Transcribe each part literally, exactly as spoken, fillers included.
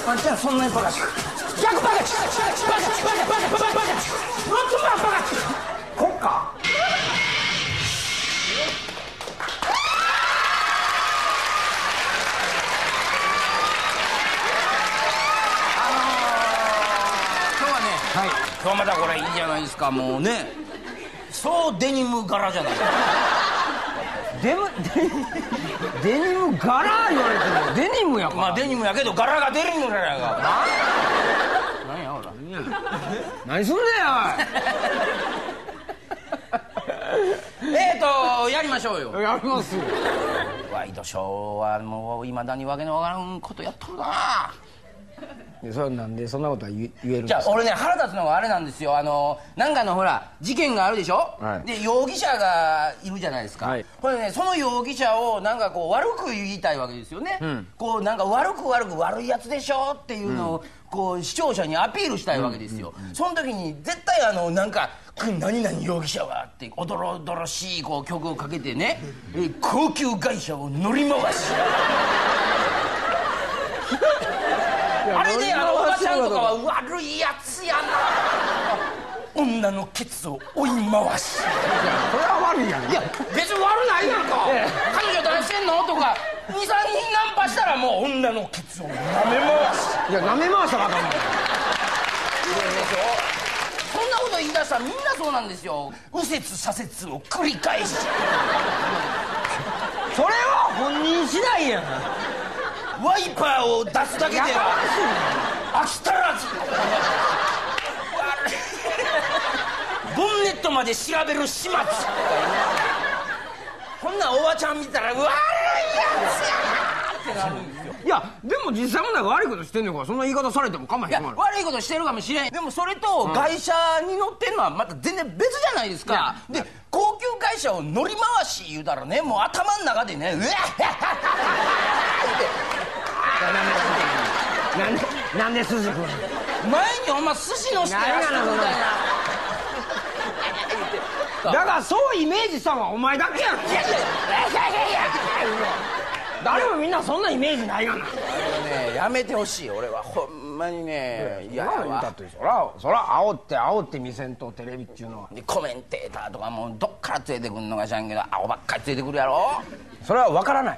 あんちゃんそんなにバカチク逆バカチクバカチクバカチクバカバカバカバカチクもっとバカチク国家はい、今日またこれいいじゃないですか。もうねそうデニム柄じゃないデムデニム柄言われてもデニムやから。 まあデニムやけど柄がデニム柄やが何やほら何すんねやえーとやりましょうよ。 やりますよ。 ワイドショーはもういまだにわけのわからんことやっとるな。 でそれなんでそんなことは言えるんですか。 じゃあ俺ね腹立つのがあれなんですよ。あのなんかのほら事件があるでしょ、はい、で容疑者がいるじゃないですか、はい、これねその容疑者をなんかこう悪く言いたいわけですよね、うん、こうなんか悪く悪く悪いやつでしょっていうのを、うん、こう視聴者にアピールしたいわけですよ、うんうんうん、その時に絶対あのなんか何々容疑者はっておどろおどろしいこう曲をかけてね高級外車を乗り回しあれであのおばちゃんとかは悪いやつやな女のケツを追い回し。いやそれは悪いやん。 いや別に悪ないやんか、ええ、彼女誰してんのとかにさんにんナンパしたらもう女のケツを舐め回し。 いや舐め回したらあかんの。 そんなこと言い出したらみんなそうなんですよ。右折左折を繰り返し。それは本人次第やん。 ワイパーを出すだけでは飽き足らずボンネットまで調べる始末。こんなおばちゃん見たら悪いやつやなってなるんですよ。 いやでも実際もなんか悪いことしてんのからそんな言い方されても構へん。いや悪いことしてるかもしれん。でもそれと外車に乗ってんのはまた全然別じゃないですか。で高級会社を乗り回し言うたらねもう頭の中でねうわっはっはっはってなんでなんで寿司食うの。 前にお前寿司のしてやるみたいな。 だからそうイメージしたのはお前だけやん。いやいやいやいや誰もみんなそんなイメージないがな。 あのねやめてほしい。俺はほんまにねいや言うたってそらそら煽って煽って見せんとテレビっていうのは。 でコメンテーターとかもうどっから連れてくんのか知らんけど青ばっかり連れてくるやろ。 それは分からない。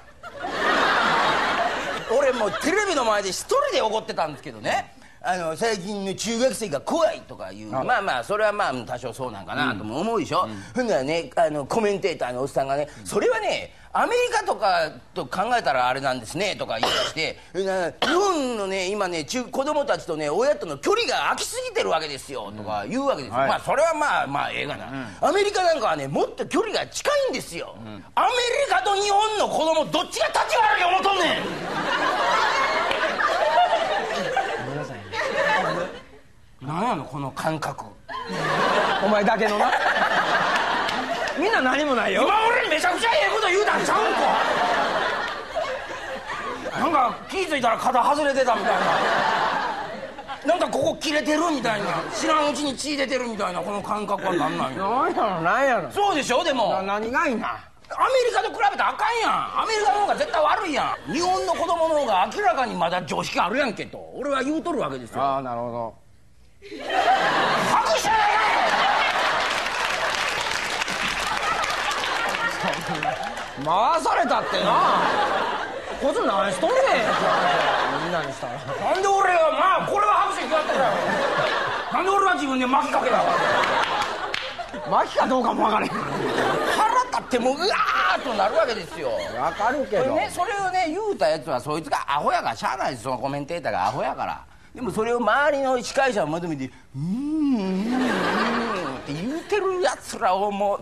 俺もうテレビの前で一人で怒ってたんですけどね、あの最近の中学生が怖いとかいう、まあまあそれはまあ多少そうなんかなとも思うでしょ、うん、ほんならねあのコメンテーターのおっさんがね、うん、それはねアメリカとかと考えたらあれなんですねとか言い出して日本のね今ね中子供たちとね親との距離が空きすぎてるわけですよとか言うわけですよ、はい、まあそれはまあまあええがな、うん、アメリカなんかはねもっと距離が近いんですよ、うん、アメリカと日本の子供どっちが立ち悪い思うとんねん。何やのこの感覚。 お前だけのなみんな何もないよ。 今俺めちゃくちゃええこと言うたんちゃうんか。なんか気づいたら肩外れてたみたいな、なんかここ切れてるみたいな、知らんうちに血出てるみたいな、この感覚は何なんや。 何やろ何やろ。 そうでしょ。でもな何がいいな。 アメリカと比べたらあかんやん。アメリカの方が絶対悪いやん。日本の子供の方が明らかにまだ常識あるやんけと俺は言うとるわけですよ。 ああなるほど。 拍手回されたってな。こいつ何しとんねんみんなにしたら。 なんで俺はまあこれは拍手決まってるやろ。なんで俺は自分で巻きかけたわけ。 巻きかどうかも分からへん。 腹立ってもううわーっとなるわけですよ。 分かるけど、 ね、それをね言うたやつはそいつがアホやからしゃあないです。そのコメンテーターがアホやから。でもそれを周りの司会者をまとめて「うーんうーん」って言うてるやつらをもう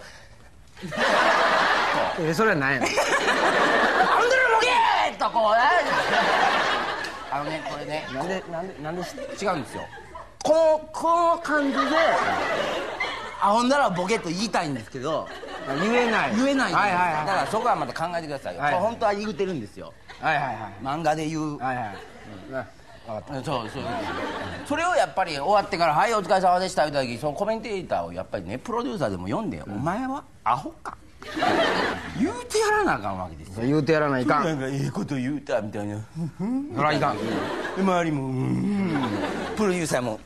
えそれは何やねん。 アンドレロゲーとこうねあのねこれねなんでなんでなんで違うんですよ。このこの感じであほんならボケと言いたいんですけど言えない言えないんです、 はいはいはい、 だからそこはまた考えてくださいよ、はいはい、これ本当は言うてるんですよ。 はいはいはい漫画で言う、 はいはい、うん、 そうそうそう。それをやっぱり終わってから「はいお疲れ様でした」言うた時そのコメンテーターをやっぱりねプロデューサーでも読んで「お前はアホか」 言うてやらなあかんわけですよ。 言うてやらないかん。 なんかええこと言うたみたいな。 そらいかん。 で周りもうんプロデューサーも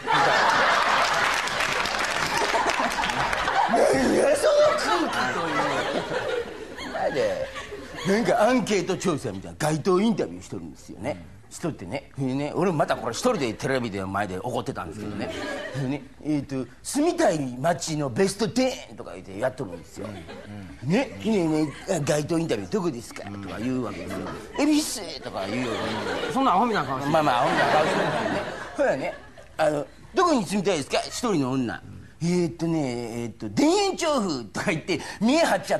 何やその空気というでなんかアンケート調査みたいな街頭インタビューしとるんですよね。しとってね、ね俺またこれ一人でテレビで前で怒ってたんですけどね、ねえっと住みたい街のベストじゅうとか言ってやっとるんですよ。ねねえねえ街頭インタビューどこですかとか言うわけですよ。恵比寿とか言うように。 そんなアホみたいな顔して。 まあまあアホみたいな顔してるんですよね。ほらねあのどこに住みたいですか一人の女。えー、っとねえー、っと田園調布とか言って見え張っちゃった。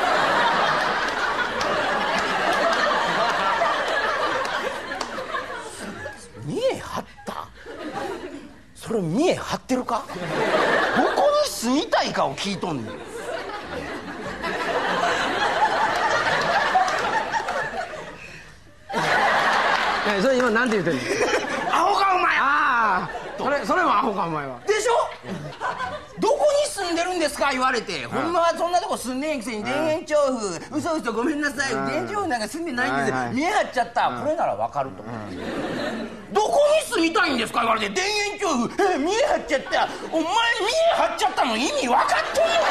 見え張った？それ見え張ってるか？どこに住みたいかを聞いとんねん。 え、それ今なんて言ってんの？ アホかお前！ ああ、それそれもアホかお前は。 でしょ？どこに住んでるんですか言われて、ほんまはそんなとこ住んでんくせに田園調布、嘘嘘ごめんなさい、田園調布なんか住んでないんですよ、見え張っちゃった、これならわかると。どこに住みたいんですか言われて、田園調布、え見え張っちゃった、お前見え張っちゃったの意味分かっとんのかよ。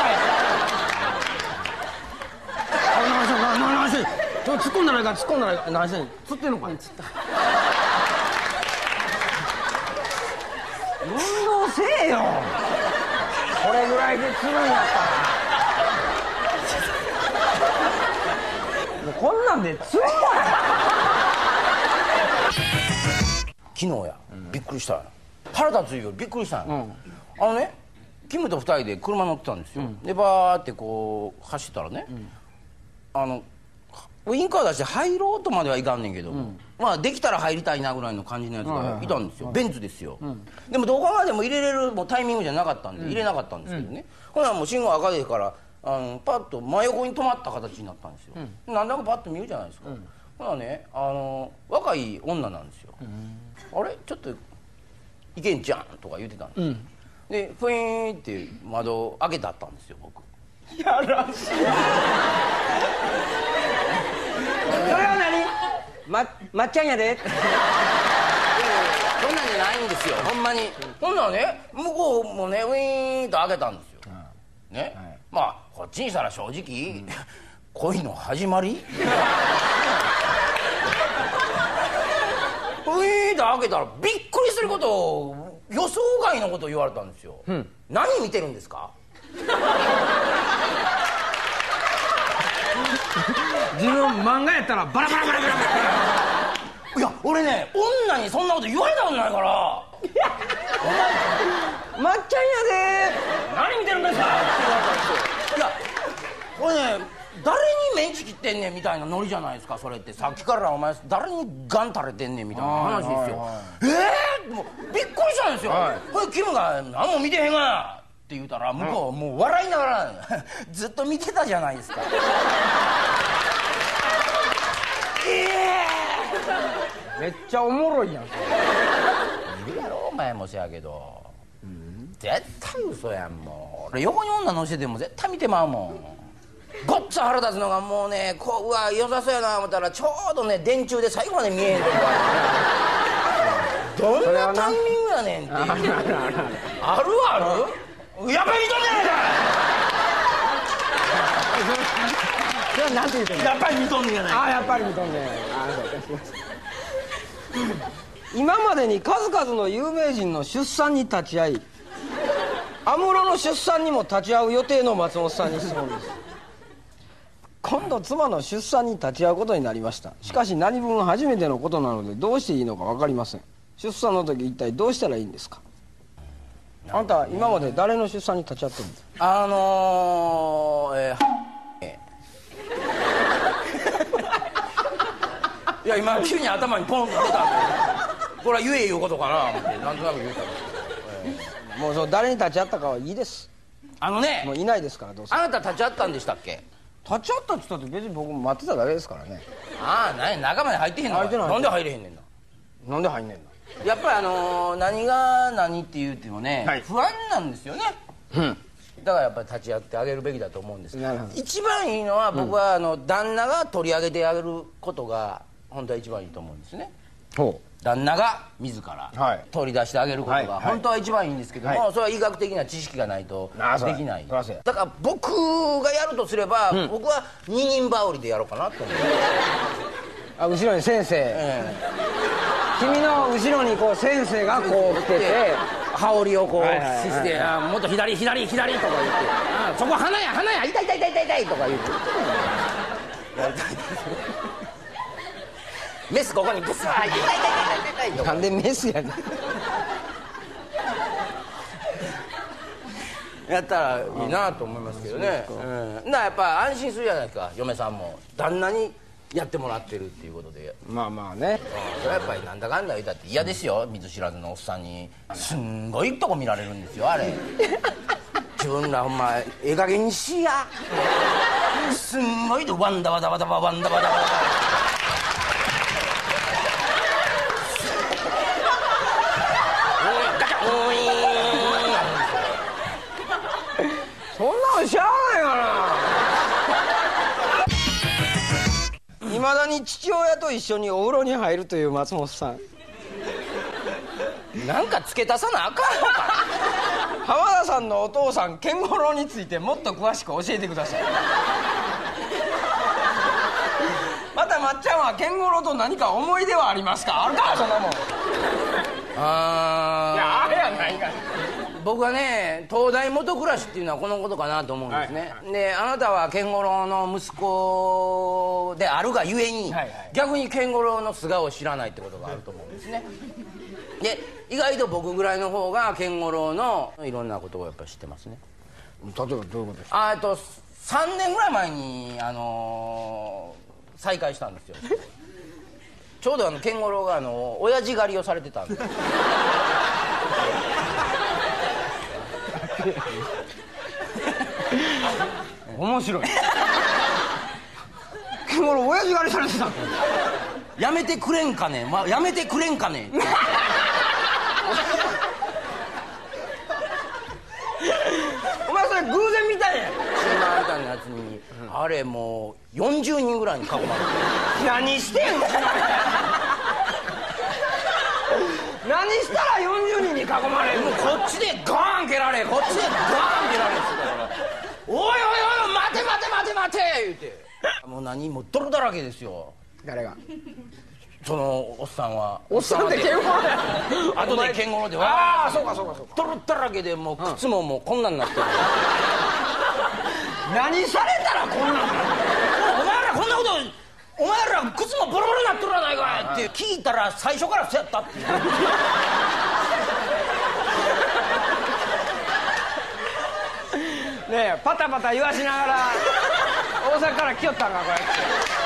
あ、何してんの？何してんの？ちょっと突っ込んだらいいか、突っ込んだらいいか。何してんの？釣ってんのか？釣った。運動せえよ。これぐらいで釣るんやったら。もうこんなんで釣るわよ。 昨日や、びっくりしたよ。腹立つよ、びっくりしたよ。あのね、キムと二人で車乗ってたんですよ。でバーってこう走ったらね、あのウインカー出して入ろうとまではいかんねんけど、まあできたら入りたいなぐらいの感じのやつがいたんですよ。ベンツですよ。でもどこまでも入れれるもうタイミングじゃなかったんで入れなかったんですけどね。ほなもう信号赤でからあのパッと真横に止まった形になったんですよ。なんだかパッと見るじゃないですか。ほなね、あの若い女なんですよ。あれちょっといけんじゃんとか言ってたんです。でふいーんって窓開けてあったんですよ僕。 やらしい。それは何？ま、まっちゃんやで。 そんなんじゃないんですよほんまに。ほんならね向こうもねウィーンと開けたんですよ、うん、ね、はい、まあこっちにしたら正直、うん、恋の始まりウィーンと開けたらびっくりすることを予想外のことを言われたんですよ、うん、何見てるんですか？ 自分漫画やったらバラバラバラバラバラ。 いや俺ね女にそんなこと言われたことないから。 まっちゃんやで。 何見てるんですか？いやこれね誰にメンチ切ってんねんみたいなノリじゃないですかそれって。さっきからお前誰にガン垂れてんねんみたいな話ですよ。えーもうびっくりしたんですよ。これキムが何も見てへんがなって言うたら向こうもう笑いながらずっと見てたじゃないですか。 めっちゃおもろいやん。 見るやろお前もせやけど、うん、絶対嘘やん。もう俺横に女乗せてても絶対見てまうもん。ごっつ腹立つのがもうねこううわ良さそうやな思ったらちょうどね電柱で最後まで見えへんとこどんなタイミングやねんっていう。あるあるやっぱり見とんじゃないか。 それはなんて言うてんの？ やっぱり見とんねんやないか。 ああやっぱり見とんねん。ああそうか。今までに数々の有名人の出産に立ち会い安室の出産にも立ち会う予定の松本さんに質問です。今度妻の出産に立ち会うことになりました。しかし何分初めてのことなのでどうしていいのか分かりません。出産の時一体どうしたらいいんですか？あんた今まで誰の出産に立ち会ってるんですか？ あのー、えーいや今急に頭にポンと出たんでこれは言えいうことかな思ってなんとなく言うたんですけど、 もうその誰に立ち会ったかはいいです。 あのねもういないですから。どうせあなた立ち会ったんでしたっけ？ 立ち会ったって言ったって別に僕も待ってただけですからね。 ああ何中まで入ってへんのか。なんで入れへんねんな。 なんで入んねんな。 やっぱりあのー、何が何って言うてもね、はい、不安なんですよね、うん、 だからやっぱり立ち会ってあげるべきだと思うんです。一番いいのは僕はあの旦那が取り上げてあげることが本当は一番いいと思うんですね。旦那が自ら取り出してあげることが本当は一番いいんですけども、それは医学的な知識がないとできない。だから僕がやるとすれば僕は二人羽織でやろうかなと思う。 あ、後ろに先生、君の後ろにこう先生がこう来てて羽織をこうして「もっと左左左」とか言って「そこ花や花や痛い痛い痛い痛い痛い」とか言ってメスここにブスー痛い痛い痛い痛い痛い。 なんでメスやねん。 やったらいいなと思いますけどね。うん、だからやっぱ安心するじゃないですか、嫁さんも旦那にやってもらってるっていうことで。 まあまあね、 それはやっぱりなんだかんだ言うたって嫌ですよ、見ず知らずのおっさんにすんごいとこ見られるんですよあれ。自分らほんまええ加減にしや。すんごいでワンダワダワダワワンダワダワダワ。 そんなのしゃあないかな。いまだに父親と一緒にお風呂に入るという松本さん。 なんか付け足さなあかんのか。 浜田さんのお父さん健五郎についてもっと詳しく教えてください。またまっちゃんは健五郎と何か思い出はありますか。あるかそんなもん。 あー、 いやあれやないか。 僕はね東大元暮らしっていうのはこのことかなと思うんですね、はいはい、であなたは健五郎の息子であるがゆえに、はいはい、逆に健五郎の素顔を知らないってことがあると思うんですね。で意外と僕ぐらいの方が健五郎のいろんなことをやっぱり知ってますね。 例えばどういうことですか。 あとさんねんぐらい前にあのー、再会したんですよ。ちょうどあの健五郎があの親父狩りをされてたんです。 面白い。健五郎親父狩りされてたの。 やめてくれんかね、ま、やめてくれんかね。 お前それ偶然見たんや。 そんなみたいなやつに、うん、あれもうよんじゅうにんぐらいに囲まれて。 何してんの。何したらよんじゅうにんに囲まれるの。 こっちでガーン蹴られ、こっちでガーン蹴られって言ったから「おいおいおい待て待て待て待て」言うてもう何も泥だらけですよ。 誰が。 そのおっさんは。 おっさんって健五郎や。 後で健五郎でわああそうかそうかそうか。 泥だらけでもう靴ももうこんなんなってる。 何されたらこんなんなる。 お前らこんなことお前ら靴もボロボロなっとるやないかいって聞いたら最初からそうやったっていう。 ねえパタパタ言わしながら大阪から来よったんかこうやって。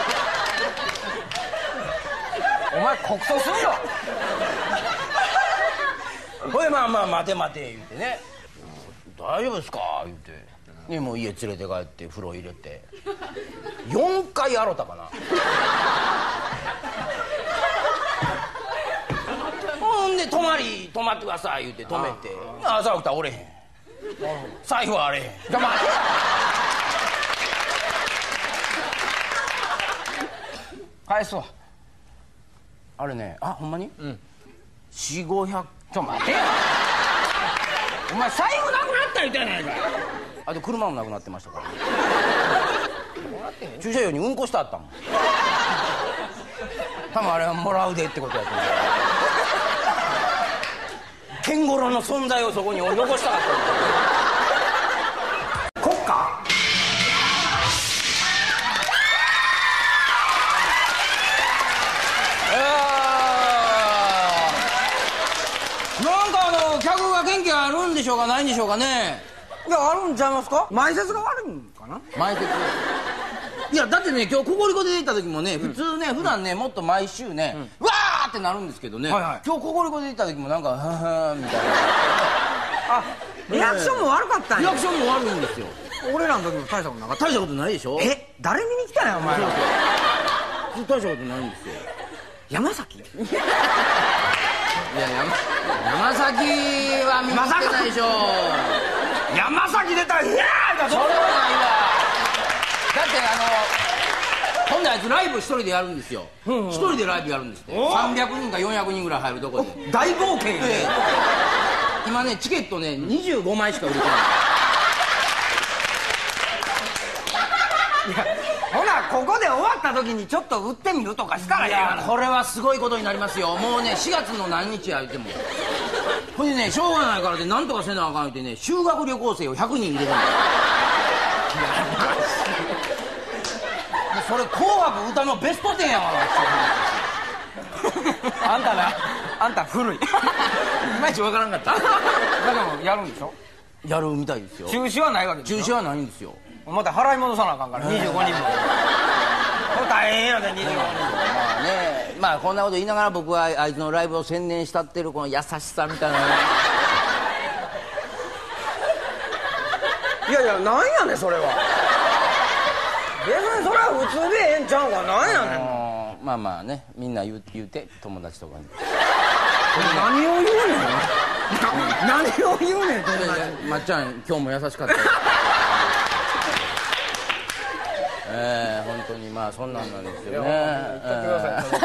お前告訴すんぞ。 ほいまあまあ待て待て言うてね「大丈夫ですか?」言うてでもう家連れて帰って風呂入れてよんかい洗ったかな。ほんで泊まり泊まってください言うて泊めて朝起きたらおれへん。財布はあれへん。じゃ待て。 返すわ。 あれね、あほんまにうん。 四五百。 ちょ待てよ。お前財布なくなった言うてやないか。 あと車もなくなってましたから。駐車場にうんこしてあったもん。多分あれはもらうでってことやと思う。健五郎の存在をそこに残したかった。国家。なんかあの客が元気あるんでしょうかないんでしょうかね。 いやあるんちゃいますか。前説が悪いんかな。 前説。いやだってね今日ココリコで出た時もね普通ね、うん、普段ねもっと毎週ね、うん、わーってなるんですけどね、はいはい、今日ココリコで出た時もなんかははーみたいな。 あリアクションも悪かったんや。 リアクションも悪いんですよ。 俺らの時も大したことなかった。 大したことないでしょ。 え誰見に来たんやお前ら。 大したことないんですよ。 山崎。いや山山崎は見に来てないでしょ。 山崎出たら「いやー!」 それはないわ。だってあの今度あいつライブ一人でやるんですよ。一人でライブやるんですって。さんびゃくにんかよんひゃくにんぐらい入るとこで大冒険やね。 今ねチケットねにじゅうごまいしか売れてない。 いやほなここで終わった時にちょっと売ってみるとかしたらいいやん。 これはすごいことになりますよ。もうねしがつの何日や言ってもほんでねしょうがないからでなんとかせなあかんってね修学旅行生をひゃくにん入れるんだよ。それ紅白歌のベストテンやわ。 あんたなあんた古い。いまいちわからんかった。 だけどやるんでしょ。 やるみたいですよ。 中止はないわけでしょ。 中止はないんですよ。 また払い戻さなあかんからにじゅうごにんも。これ大変やでにじゅうごにんも。 まあねまあこんなこと言いながら僕はあいつのライブを宣伝したってるこの優しさみたいな。 いやいやなんやねんそれは。別にそれは普通でええんちゃうか。なんやねん。 まあまあねみんな言う言うて友達とかに何を言うねん。何を言うねん。 まっちゃん今日も優しかったよ。ええ本当にまあそんなんなんですよね。言ってくだ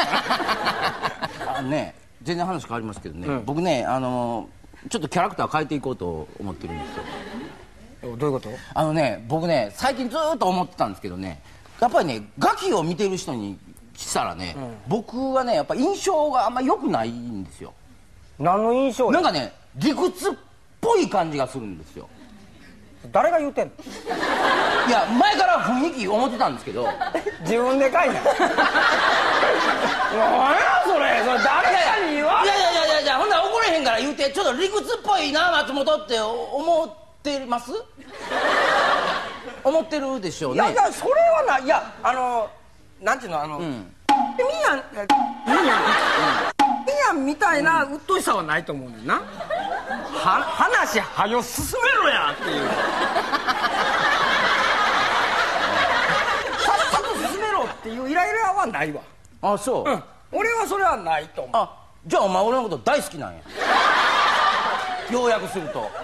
さい。ね全然話変わりますけどね、僕ねあのちょっとキャラクター変えていこうと思ってるんですよ。 どういうこと？ あのね僕ね最近ずーっと思ってたんですけどねやっぱりねガキを見てる人にしたらね、うん、僕はねやっぱ印象があんま良くないんですよ。 何の印象？ なんかね理屈っぽい感じがするんですよ。 誰が言うてんの？ いや前から雰囲気思ってたんですけど自分で書いた。何やそれそれ誰かに言われ。 いやいやいやいやほんなら怒れへんから言うてちょっと理屈っぽいな松本って思ってます思ってるでしょうね。 いやいやそれはない。いやあのなんていうのあの、うん、みんなみんなみんなみたいなうっといさはないと思うねんな。は話はよ進めろやっていう。さっさと進めろっていうイライラはないわ。 あそう、うん、 俺はそれはないと思う。 あじゃあお前俺のこと大好きなんや。ようやくすると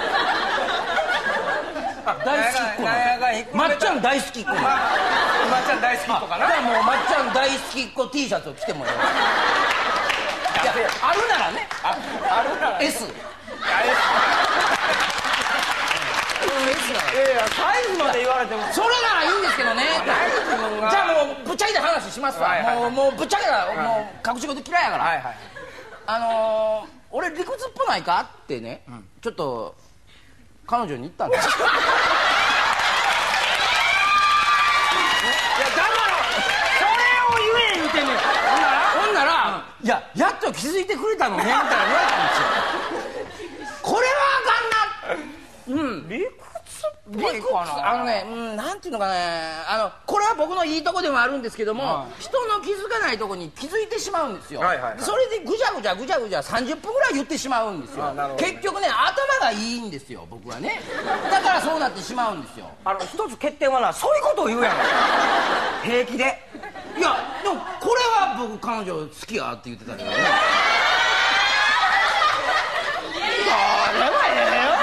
大好きっ子なの。まっちゃん大好きっ子なの。 まっちゃん大好きっ子かな。 じゃあもうまっちゃん大好きっ子 T シャツを着てもらう。いやあるならね。ああるなら S。 いやいやサイズまで言われてもそれならいいんですけどね。じゃあもうぶっちゃけた話しますわ。もうもうぶっちゃけたもう隠し事嫌いやから。はいはい。あの俺理屈っぽないかってねちょっと彼女に言ったんですよ。いやだからそれを言え言うてんねん。ほんならいややっと気づいてくれたのねみたいな言われたんですよ。これはあかんな。うん理屈っぽいかな。 あのね、うん、なんていうのかねあのこれは僕のいいとこでもあるんですけども、はい、人の気づかないとこに気づいてしまうんですよ、はいはいはい、それでぐちゃぐちゃぐちゃぐちゃさんじゅっぷんぐらい言ってしまうんですよ、ね、結局ね頭がいいんですよ僕はね。だからそうなってしまうんですよ。 あの一つ欠点はなそういうことを言うやん。平気で。 いやでもこれは僕彼女好きやって言ってたけどね。 それはええよ。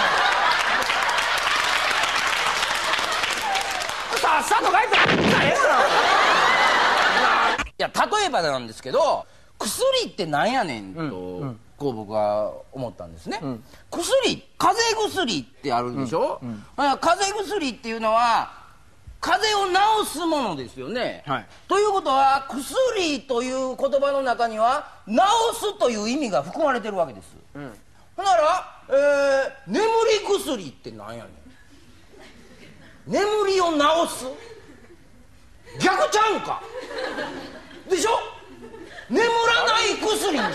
さっさと書いてええから。 いや例えばなんですけど薬ってなんやねんと、うんうん、こう僕は思ったんですね、うん、薬風邪薬ってあるでしょ、うんうん、風邪薬っていうのは風邪を治すものですよね、はい、ということは薬という言葉の中には治すという意味が含まれてるわけです、うん、ほんなら、えー、眠り薬ってなんやねん。眠りを治す逆ちゃうんかでしょ。眠らない薬にしないといけない。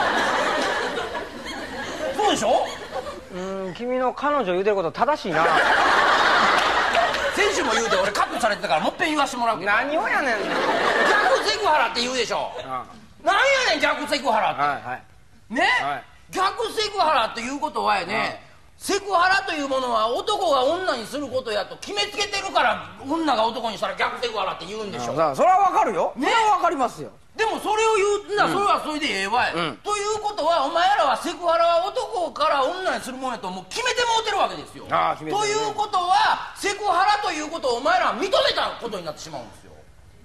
そうでしょ。 うーん君の彼女言うてること正しいな。 先週も言うて俺カットされてたからもっぺん言わしてもらうけど。 何をやねん。 逆セクハラって言うでしょ。ああなんやねん逆セクハラって、はいはい、ね、はい、逆セクハラっていうことはやね、うんセクハラというものは男が女にすることやと決めつけてるから女が男にしたら逆セクハラって言うんでしょ。 それはわかるよ、ね、それはわかりますよ。 でももそれを言うならそれはそれでええわい、ということはお前らはセクハラは男から女にするもんやともう決めてもうてるわけですよ。ということはセクハラということをお前らは認めたことになってしまうんですよ。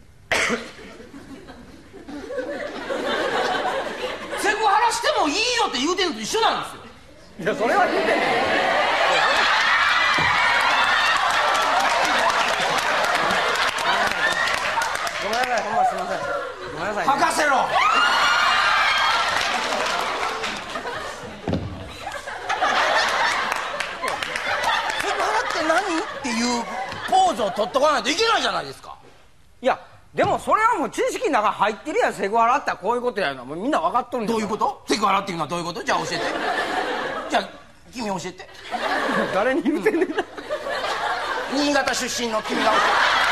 セクハラしてもいいよって言うてるのと一緒なんですよ。 いやそれは言うてんねん。ごめんなさい、ほんますいません。ごめんなさい、ね。 吐かせろ。セクハラって何っていうポーズを取っとかないといけないじゃないですか。 いやでもそれはもう知識の中入ってるやん。セクハラってこういうことやのもうみんな分かっとるんだ。 どういうこと？セクハラっていうのはどういうこと？じゃあ教えて。じゃあ君教えて。 誰に言うてんねん。 新潟出身の君が教えて。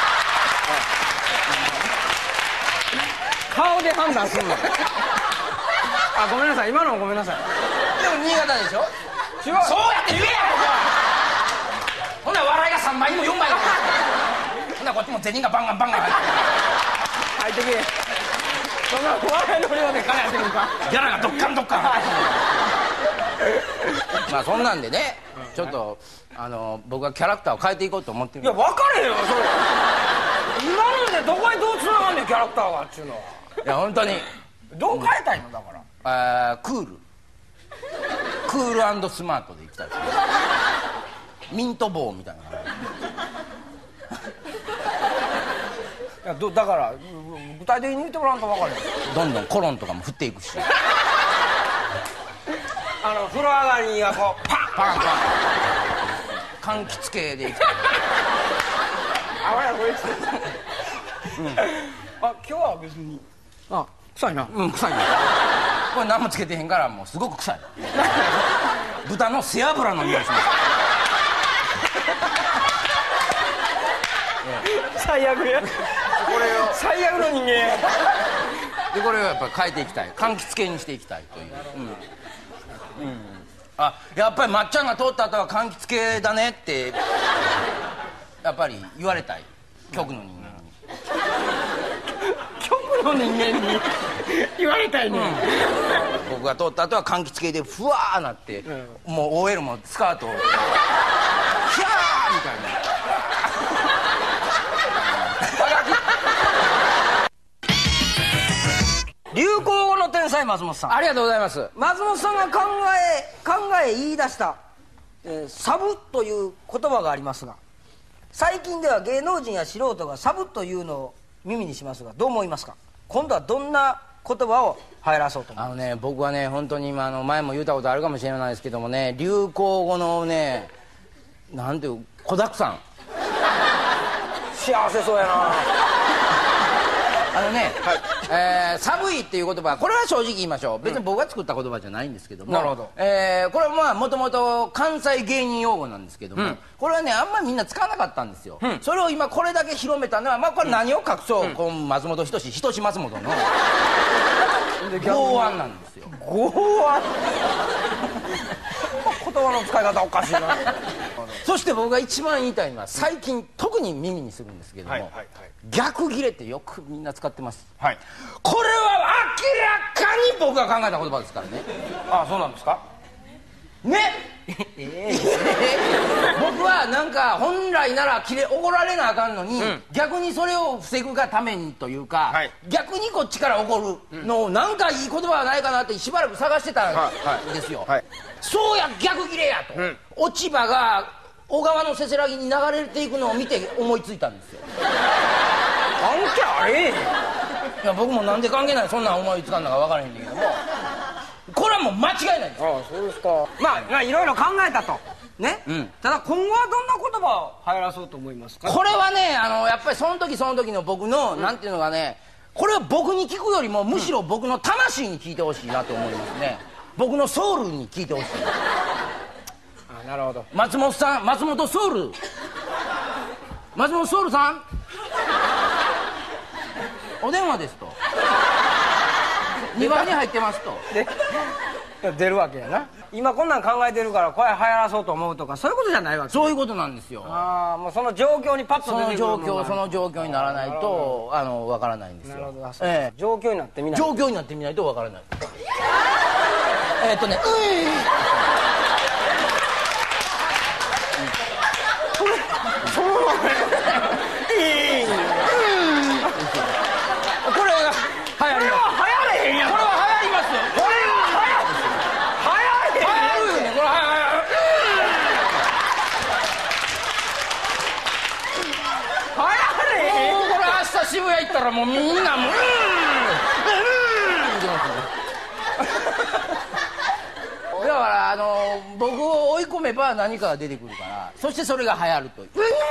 顔で判断すんの。あ、ごめんなさい、今のはごめんなさい。 でも新潟でしょ。 違う。 そうやって言えやここは。ほんなら笑いがさんばいにもよんばいにも。ほんならこっちも銭がバンガンバンガン入って入ってけ。そんな笑いの量で金やってくるか。 ギャラがドッカンドッカンまあそんなんでね、ちょっとあの僕はキャラクターを変えていこうと思ってる。 いや分かれへんよそれ。今のでどこにどうつながんねんキャラクターがっちゅうのは。 いや本当にどう変えたいのだから。 あクールクール&スマートでいきたいですね。ミント棒みたいな。 いやどだから具体的に言ってもらわんと分かるよ。 どんどんコロンとかも振っていくしあの風呂上がりがこうパンパンパン柑橘系でいきたい。 あわやこいつ、うん、あ今日は別にあ臭いな。 うん臭いな。これ何もつけてへんからもうすごく臭い。豚の背脂の匂いします。 最悪や。これを最悪の人間でこれをやっぱり変えていきたい。柑橘系にしていきたいという、うんうん、あやっぱりまっちゃんが通った後は柑橘系だねってやっぱり言われたい。局の人間に局の人間に言われたいね、うん、 僕が通った後は柑橘系でふわーなって、うん、もう オーエル もスカートをヒャーみたいな流行語の天才松本さん、 ありがとうございます。 松本さんが考え考え言い出した、えー、サブという言葉がありますが、最近では芸能人や素人がサブというのを耳にしますが、どう思いますか？今度はどんな言葉を入らそうと思います？ あのね僕はね本当に今あの前も言ったことあるかもしれないですけどもね、流行語のねなんていう子だくさん幸せそうやなあのね、はいえー、寒いっていう言葉、これは正直言いましょう、別に僕が作った言葉じゃないんですけども、 なるほど、 えー、これはまあもともと関西芸人用語なんですけども、うん、これはねあんまりみんな使わなかったんですよ、うん、それを今これだけ広めたのは、まあこれ何を隠そう、うん、こう松本人志人志松本の剛腕なんですよ。 剛腕言葉の使い方おかしいなそして僕が一番言いたいのは最近、うん、特に耳にするんですけども、はいはいはい、逆ギレってよくみんな使ってます、はい、これは明らかに僕が考えた言葉ですからね。 ああそうなんですかねえー、僕はなんか本来ならキレ怒られなあかんのに、うん、逆にそれを防ぐがためにというか、はい、逆にこっちから怒るのを、うん、なんかいい言葉はないかなってしばらく探してたんですよ、はいはい、そうや逆ギレやと、うん、落ち葉が小川のせせらぎに流れていくのを見て思いついたんですよ。 関係あれへん。いや僕もなんで関係ないそんなん思いつかんのか分からへんねんけども、これはもう間違いないんです。 ああそうですか。まあいろいろ考えたとね、うん、ただ今後はどんな言葉を流行らそうと思いますか？ これはねあのやっぱりその時その時の僕の、うん、なんていうのがね、これは僕に聞くよりもむしろ僕の魂に聞いてほしいなと思いますね。僕のソウルに聞いてほしい。 あなるほど。 松本さん、松本ソウル松本ソウルさんお電話ですとにばいに入ってますと出るわけやな。今こんなん考えてるからこれ流行らそうと思うとかそういうことじゃないわけ。 そういうことなんですよ。 ああ、もうその状況にパッと出てくるその状況その状況にならないとあのわからないんですよ。 なるほど、 ええ、 状況になってみない状況になってみないとわからない。えっとね、 そのままこれが流行ります。これは流行れへんやん。これは流行りますよ。これは流行流行るよね。これは流行る。流行れへん。 これ明日渋谷行ったらもうみんなもうだからあの僕を追い込めば何かが出てくるから、そしてそれが流行るという。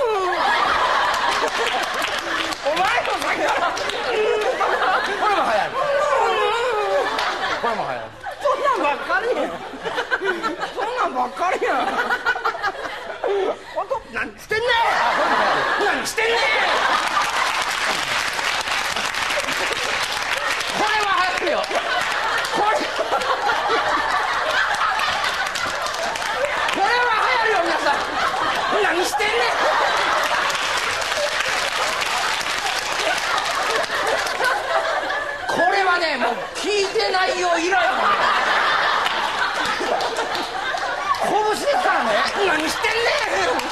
お前の先からこれも流行る。これも流行る。 そんなんばっかりやん。そんなんばっかりやん。本当何してんねん。何してんねん。 これは流行るよ。これこれは流行るよ皆さん。何してんねん。これはねもう聞いてないよ以来のね拳ですからね。何してんねん。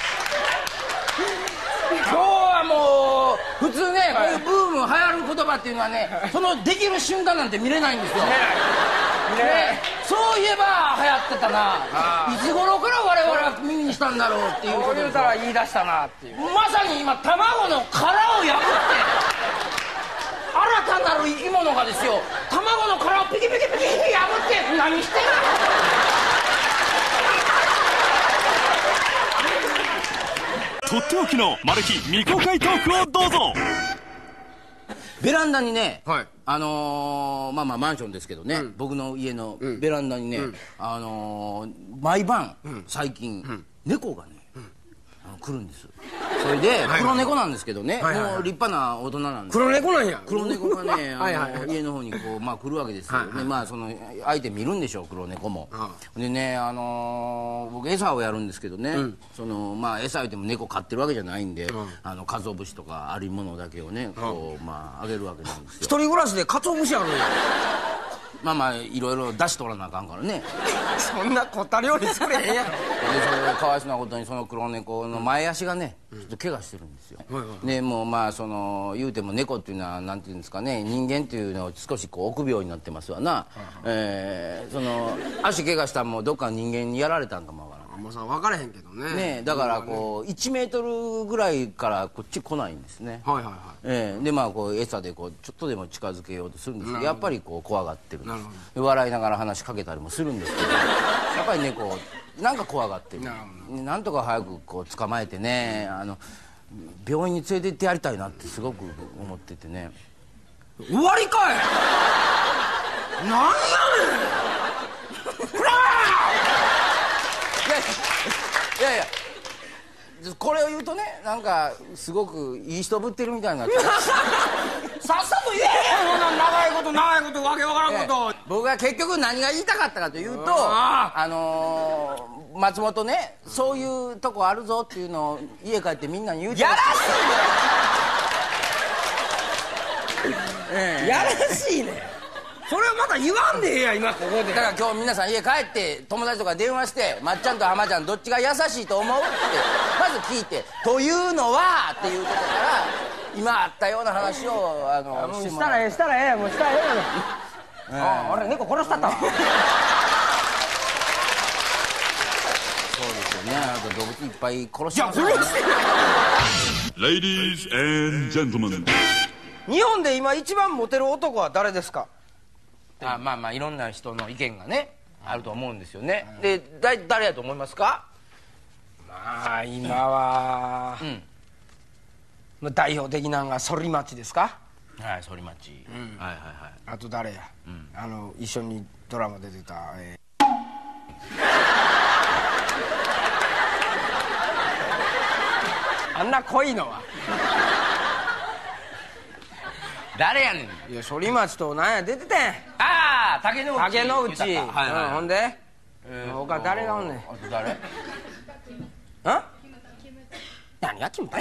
今日はもう普通ね、こういうブーム流行る言葉っていうのはね、そのできる瞬間なんて見れないんですよ。ね、そういえば流行ってたな、いつ頃から我々は耳にしたんだろうっていうことで、 言うたら言い出したなっていう。 まさに今卵の殻を破って新たなる生き物がですよ、卵の殻をピキピキピキ破って何してんの。 とっておきのマル秘未公開トークをどうぞ。 ベランダにね、 はい、 あのー、まあまあマンションですけどね、うん、僕の家のベランダにね、うん、あのー、毎晩、うん、最近、うん、猫がね、うん、あの来るんです。それで黒猫なんですけどね、はいはいはい、もう立派な大人なんです。 黒猫なんや。 黒猫がね、あのはいはい、はい、家の方にこう、まあ、来るわけですよ、はいはい、でまあその相手見るんでしょう、黒猫も、はあ、でね、あのー、僕餌をやるんですけどね、うん、そのまあ餌言っても猫飼ってるわけじゃないんで、うん、あの鰹節とかありものだけをねこう、まああげるわけなんですよ。 一人暮らしで鰹節あるんや。 まあまあいろいろ出し取らなあかんからね。 そんなこった料理作れへんやろ。でそれかわいそうなことにその黒猫の前足がねちょっと怪我してるんですよ、うん、でもうまあその言うても猫っていうのはなんていうんですかね、人間っていうのは少しこう臆病になってますわな、うん、えー、その足怪我したらもうどっか人間にやられたんかもわからない。 もうさ分からへんけどね。 ね、だからこういちメートルぐらいからこっち来ないんですね。 はいはいはい。 えー、でまあこう餌でこうちょっとでも近づけようとするんですけど、やっぱりこう怖がってるんです。で笑いながら話しかけたりもするんですけど、やっぱり猫なんか怖がってる。な, なんとか早くこう捕まえてね、あの病院に連れて行ってやりたいなってすごく思っててね。 終わりかい。なんやねん。 いやいやこれを言うとね、なんかすごくいい人ぶってるみたいになっちゃう。 さっさと言えよ。長いこと長いことわけわからんこと。 僕が結局何が言いたかったかというと、あ、あのー、松本ね、そういうとこあるぞっていうのを家帰ってみんなに言うてやらしいね。 ええ、 やらしいね。それをまた言わんでええや今ここで。 だから今日皆さん家帰って友達とか電話して「まっちゃんと浜ちゃんどっちが優しいと思う?」ってまず聞いて「というのは」っていうところから今あったような話をあのもうしたらええしたらええもうしたらええやろ。ああ、あれ猫殺したったわ。そうですよね、あと動物いっぱい殺しちゃうからね。 Ladies and gentlemen、 日本で今一番モテる男は誰ですか？ あ、まあまあいろんな人の意見がねあると思うんですよね、うん、でだ誰やと思いますか？ まあ今は、うん、代表的なのが反町ですか？ はい、反町、うん、はいはいはい。 あと誰や、うん、あの一緒にドラマ出てた、えー、あんな濃いのは誰やねん。 いや反町と何や出ててん。 ああ竹の内竹の内、 はいはい、 うん、ほんで、 えー、 他誰がおんねん。 あと誰？ あ？何が木村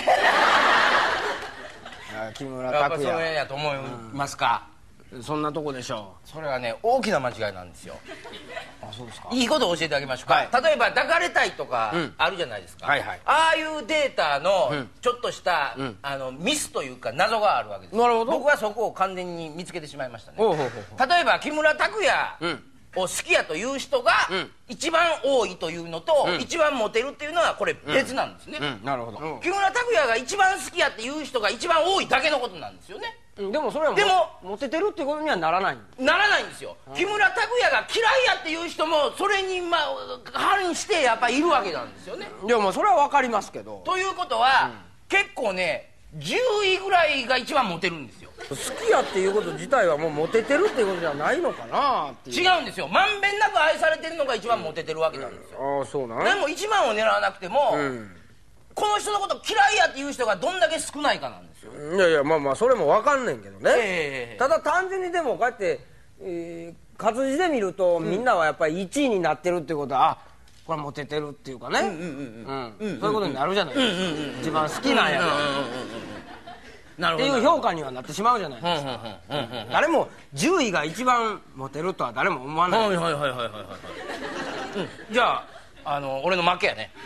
木村やっぱ拓哉それやと思いますか、 うん、そんなとこでしょう。それはね大きな間違いなんですよ。 あ、そうですか。 いいことを教えてあげましょうか、はい、例えば抱かれたいとかあるじゃないですか、 うんはいはい、 ああいうデータのうんちょっとした、うん、あのミスというか謎があるわけです。 なるほど。 僕はそこを完全に見つけてしまいましたね。 ほうほうほうほう。 例えば木村拓哉を好きやという人が一番多いというのと、うん、一番モテるっていうのはこれ別なんですね、 うんうん、なるほど。 木村拓哉が一番好きやっていう人が一番多いだけのことなんですよね。 でもそれはもでもモテてるってことにはならないならないんですよ。木村拓哉が嫌いやっていう人もそれにまあ反してやっぱりいるわけなんですよね。 でもそれは分かりますけど。 ということは、うん、結構ねじゅういぐらいが一番モテるんですよ。 好きやっていうこと自体はもうモテてるっていうことじゃないのかなっていう。 違うんですよ。まんべんなく愛されてるのが一番モテてるわけなんですよ、 うん、ああそうなん。 でも一番を狙わなくても、うん、この人のこと嫌いやっていう人がどんだけ少ないかなんですよ。 いやいやまあまあそれも分かんねんけどね、 えー、 ただ単純にでもこうやって、えー、活字で見ると、うん、みんなはやっぱりいちいになってるっていうことはあこれモテてるっていうかねそういうことになるじゃないですか。一番好きなんやからっていう評価にはなってしまうじゃないですか。誰もじゅういが一番モテるとは誰も思わない。 はいはいはいはいはいはい、うん、じゃああの俺の負けやね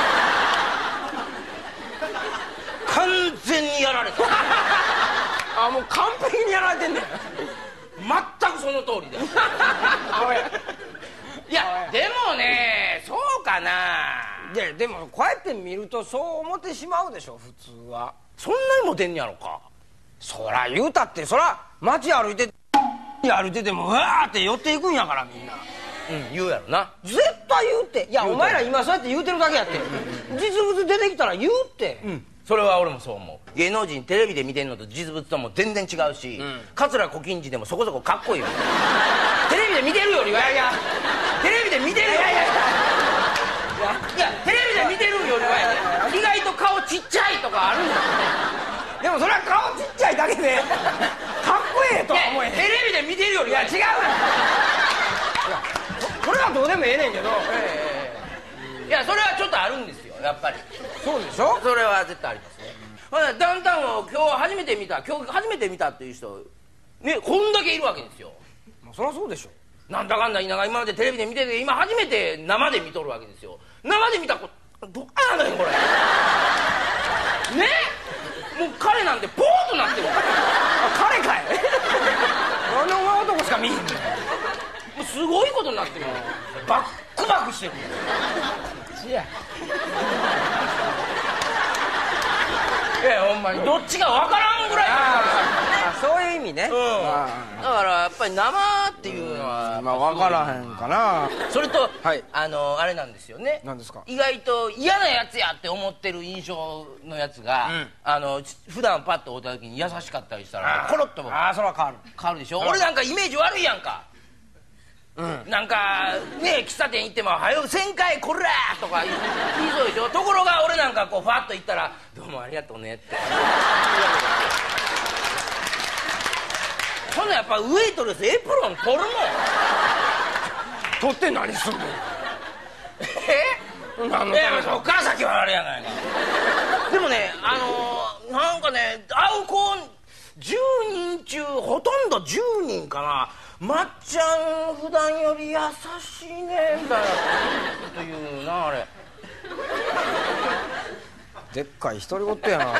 完全にやられたあもう完璧にやられてんねん全くその通りだよいやでもねそうかないやでもこうやって見るとそう思ってしまうでしょ普通は。 そんなにモテんやろか。 そら言うたってそら街歩いて歩いててもうわーって寄っていくんやからみんな。 うん言うやろな。 絶対言うって。いやお前ら今そうやって言うてるだけやって実物出てきたら言うって、 うん、それは俺もそう思う。芸能人テレビで見てんのと実物とも全然違うし、うん、桂小金治でもそこそこかっこいいよテレビで見てるよりはいやいやテレビで見てるよいやいやいやテレビで見てるよりは意外と顔ちっちゃいとかあるんだでもそれは顔ちっちゃいだけでかっこええとは思えへん。 テレビで見てるよりいや違うねんそれはどうでもええねんけど、 えー、いやそれはちょっとあるんですよやっぱり。 そうでしょ。 それは絶対ありますね、うん、ダウンタウンを今日初めて見た今日初めて見たっていう人ねこんだけいるわけですよ。 そりゃそうでしょ。 なんだかんだ言いながら今までテレビで見てて今初めて生で見とるわけですよ。生で見たことどっかやねんこれねもう彼なんてポーとなってる彼かいなんでお前男しか見えへんねん。もうすごいことになってるバックバックしてるいやいやほんまにどっちが分からんぐらいあそういう意味ね、うん、 だからやっぱり生っていうのはまあ分からへんかな。 それと、 はい、 あのあれなんですよね。 何ですか。 意外と嫌なやつやって思ってる印象のやつが、うん、あの普段パッと会った時に優しかったりしたらコロッとああそれは変わる変わるでしょ。俺なんかイメージ悪いやんか。うん、なんかね喫茶店行っても「はよせんかいこら!」とか言いそうでしょ。ところが俺なんかこうファッと行ったら「どうもありがとうね」ってそんなやっぱウェイトレスエプロン取るもん取って何すんのえ何のためそっから先はあれやないかでもねあのー、なんかね会う子じゅうにん中ほとんどじゅうにんかなまっちゃん普段より優しいねみたいなこと言うなあれでっかい独り言やな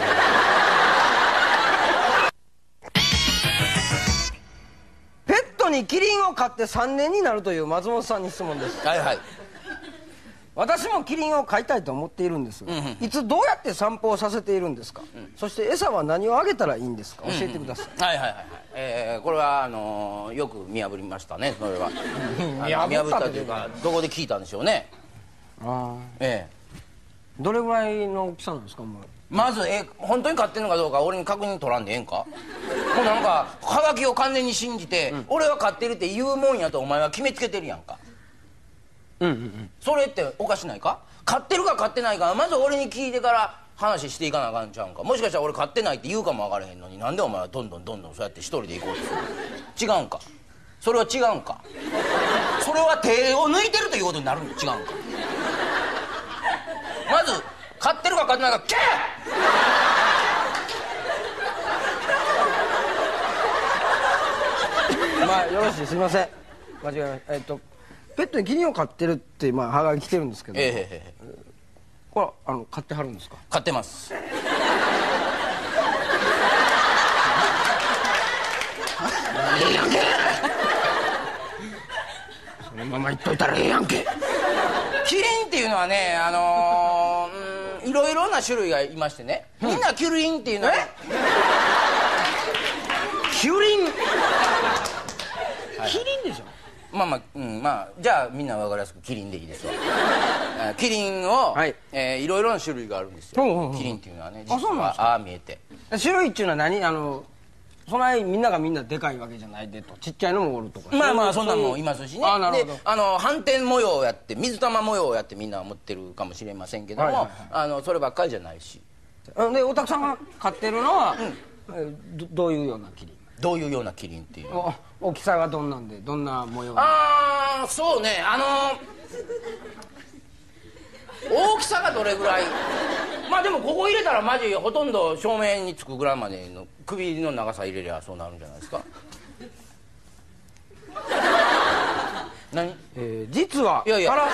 ペットにキリンを飼ってさんねんになるという松本さんに質問です。 はいはい。 私もキリンを飼いたいと思っているんですが、うんうん、いつどうやって散歩をさせているんですか、うん、そして餌は何をあげたらいいんですか、教えてください。 うんうん、はいはいはい、えー、これはあのー、よく見破りましたね。それは見破ったというかどこで聞いたんでしょうね。 ああええー、どれぐらいの大きさなんですか。もうまずえ本当に飼ってんのかどうか俺に確認取らんでええんか。もうなんかハガキを完全に信じて、うん、俺は飼ってるって言うもんやとお前は決めつけてるやんか。 うんうんうん、 それっておかしないか。飼ってるか飼ってないかまず俺に聞いてから話していかなあかんちゃうんか。もしかしたら俺飼ってないって言うかも分からへんのになんでお前はどんどんどんどんそうやって一人で行こうとする違うんか。 それは違うんか。それは手を抜いてるということになるの違うんか。まず飼ってるか飼ってないかケーまあよろしい、すいません、間違えました。えっとペットにキリンを飼ってるってまあハガキ来てるんですけど、 ええええ、 これあの飼ってはるんですか？ 飼ってます。ええやんけ。 そのまま言っといたらええやんけ。 キリンっていうのはね、あのー、うん、いろいろな種類がいましてね、みんなキリンっていうのは、 キリン、はい、キリンでしょ。 まあまあ、うん、まあじゃあみんな分かりやすくキリンでいいですわ。キリンを、はい、えー、いろいろな種類があるんですよ。うんうん、キリンっていうのはね、実はああ見えて。 種類っていうのは何？あのそないみんながみんなでかいわけじゃないでと、ちっちゃいのもおるとか。 まあまあそんなんもいますしね。あ、なるほど。で、あの斑点模様をやって水玉模様をやってみんな持ってるかもしれませんけども、はいはいはい、あのそればっかりじゃないし。 でおたくさんが飼ってるのは、うん、ど, どういうようなキリン？ どういうようなキリンっていうの？ 大きさはどんなんで、どんな模様？ ああ、そうね、あのー、大きさがどれぐらい？まあでもここ入れたらマジほとんど正面につくぐらいまでの首の長さ入れりゃそうなるんじゃないですか。何？ えー、実はいやいや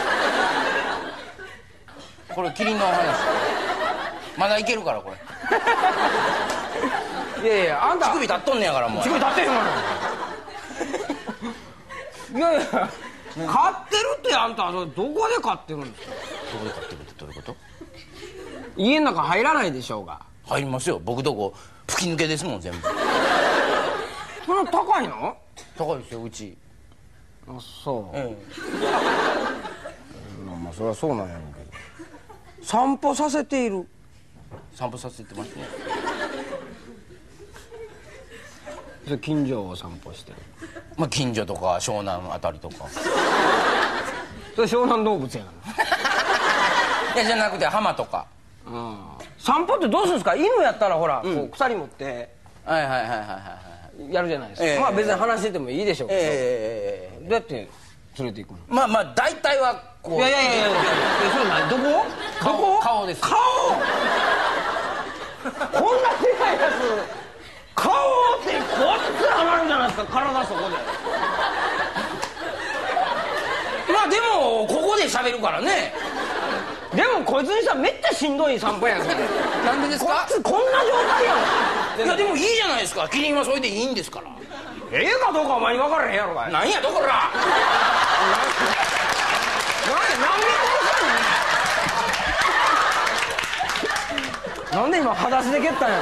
これキリンの話まだいけるからこれ。いやいや、あんた乳首立っとんねやからもう。 乳首立ってへんがな。いやいや、飼ってるってあんたどこで飼ってるんですか？ どこで飼ってるってどういうこと？ 家の中入らないでしょうが。 入りますよ、僕とこ吹き抜けですもん全部。 そんな高いの？ 高いですようち。 あ、そう。ええ、まあまあそりゃそうなんやろうけど。散歩させている。 散歩させてますね。 それ近所を散歩してる。 まあ近所とか湘南あたりとか。 それ湘南動物やがな。いやじゃなくて浜とか。 うん、散歩ってどうするんですか？犬やったらほら、うん、こう鎖持ってはいはいはいはいはいやるじゃないですか、えー、まあ別に話しててもいいでしょうけど、えー、どうやって連れていくの？ まあまあ大体はこう。いやいやいやいやいや、それ何？どこ？どこ？ 顔です。 顔こんなでかいやつ顔ってこっち上がるじゃないですか、体そこで。 まあでもここで喋るからね。 でもこいつにしたらめっちゃしんどい散歩やん。 なんでですか？ こいつこんな状態やん。 いやでもいいじゃないですか、キリンはそれでいいんですから。 ええかどうかお前に分からへんやろかい。 なんやとこら。なんでなんで今裸足で蹴ったんや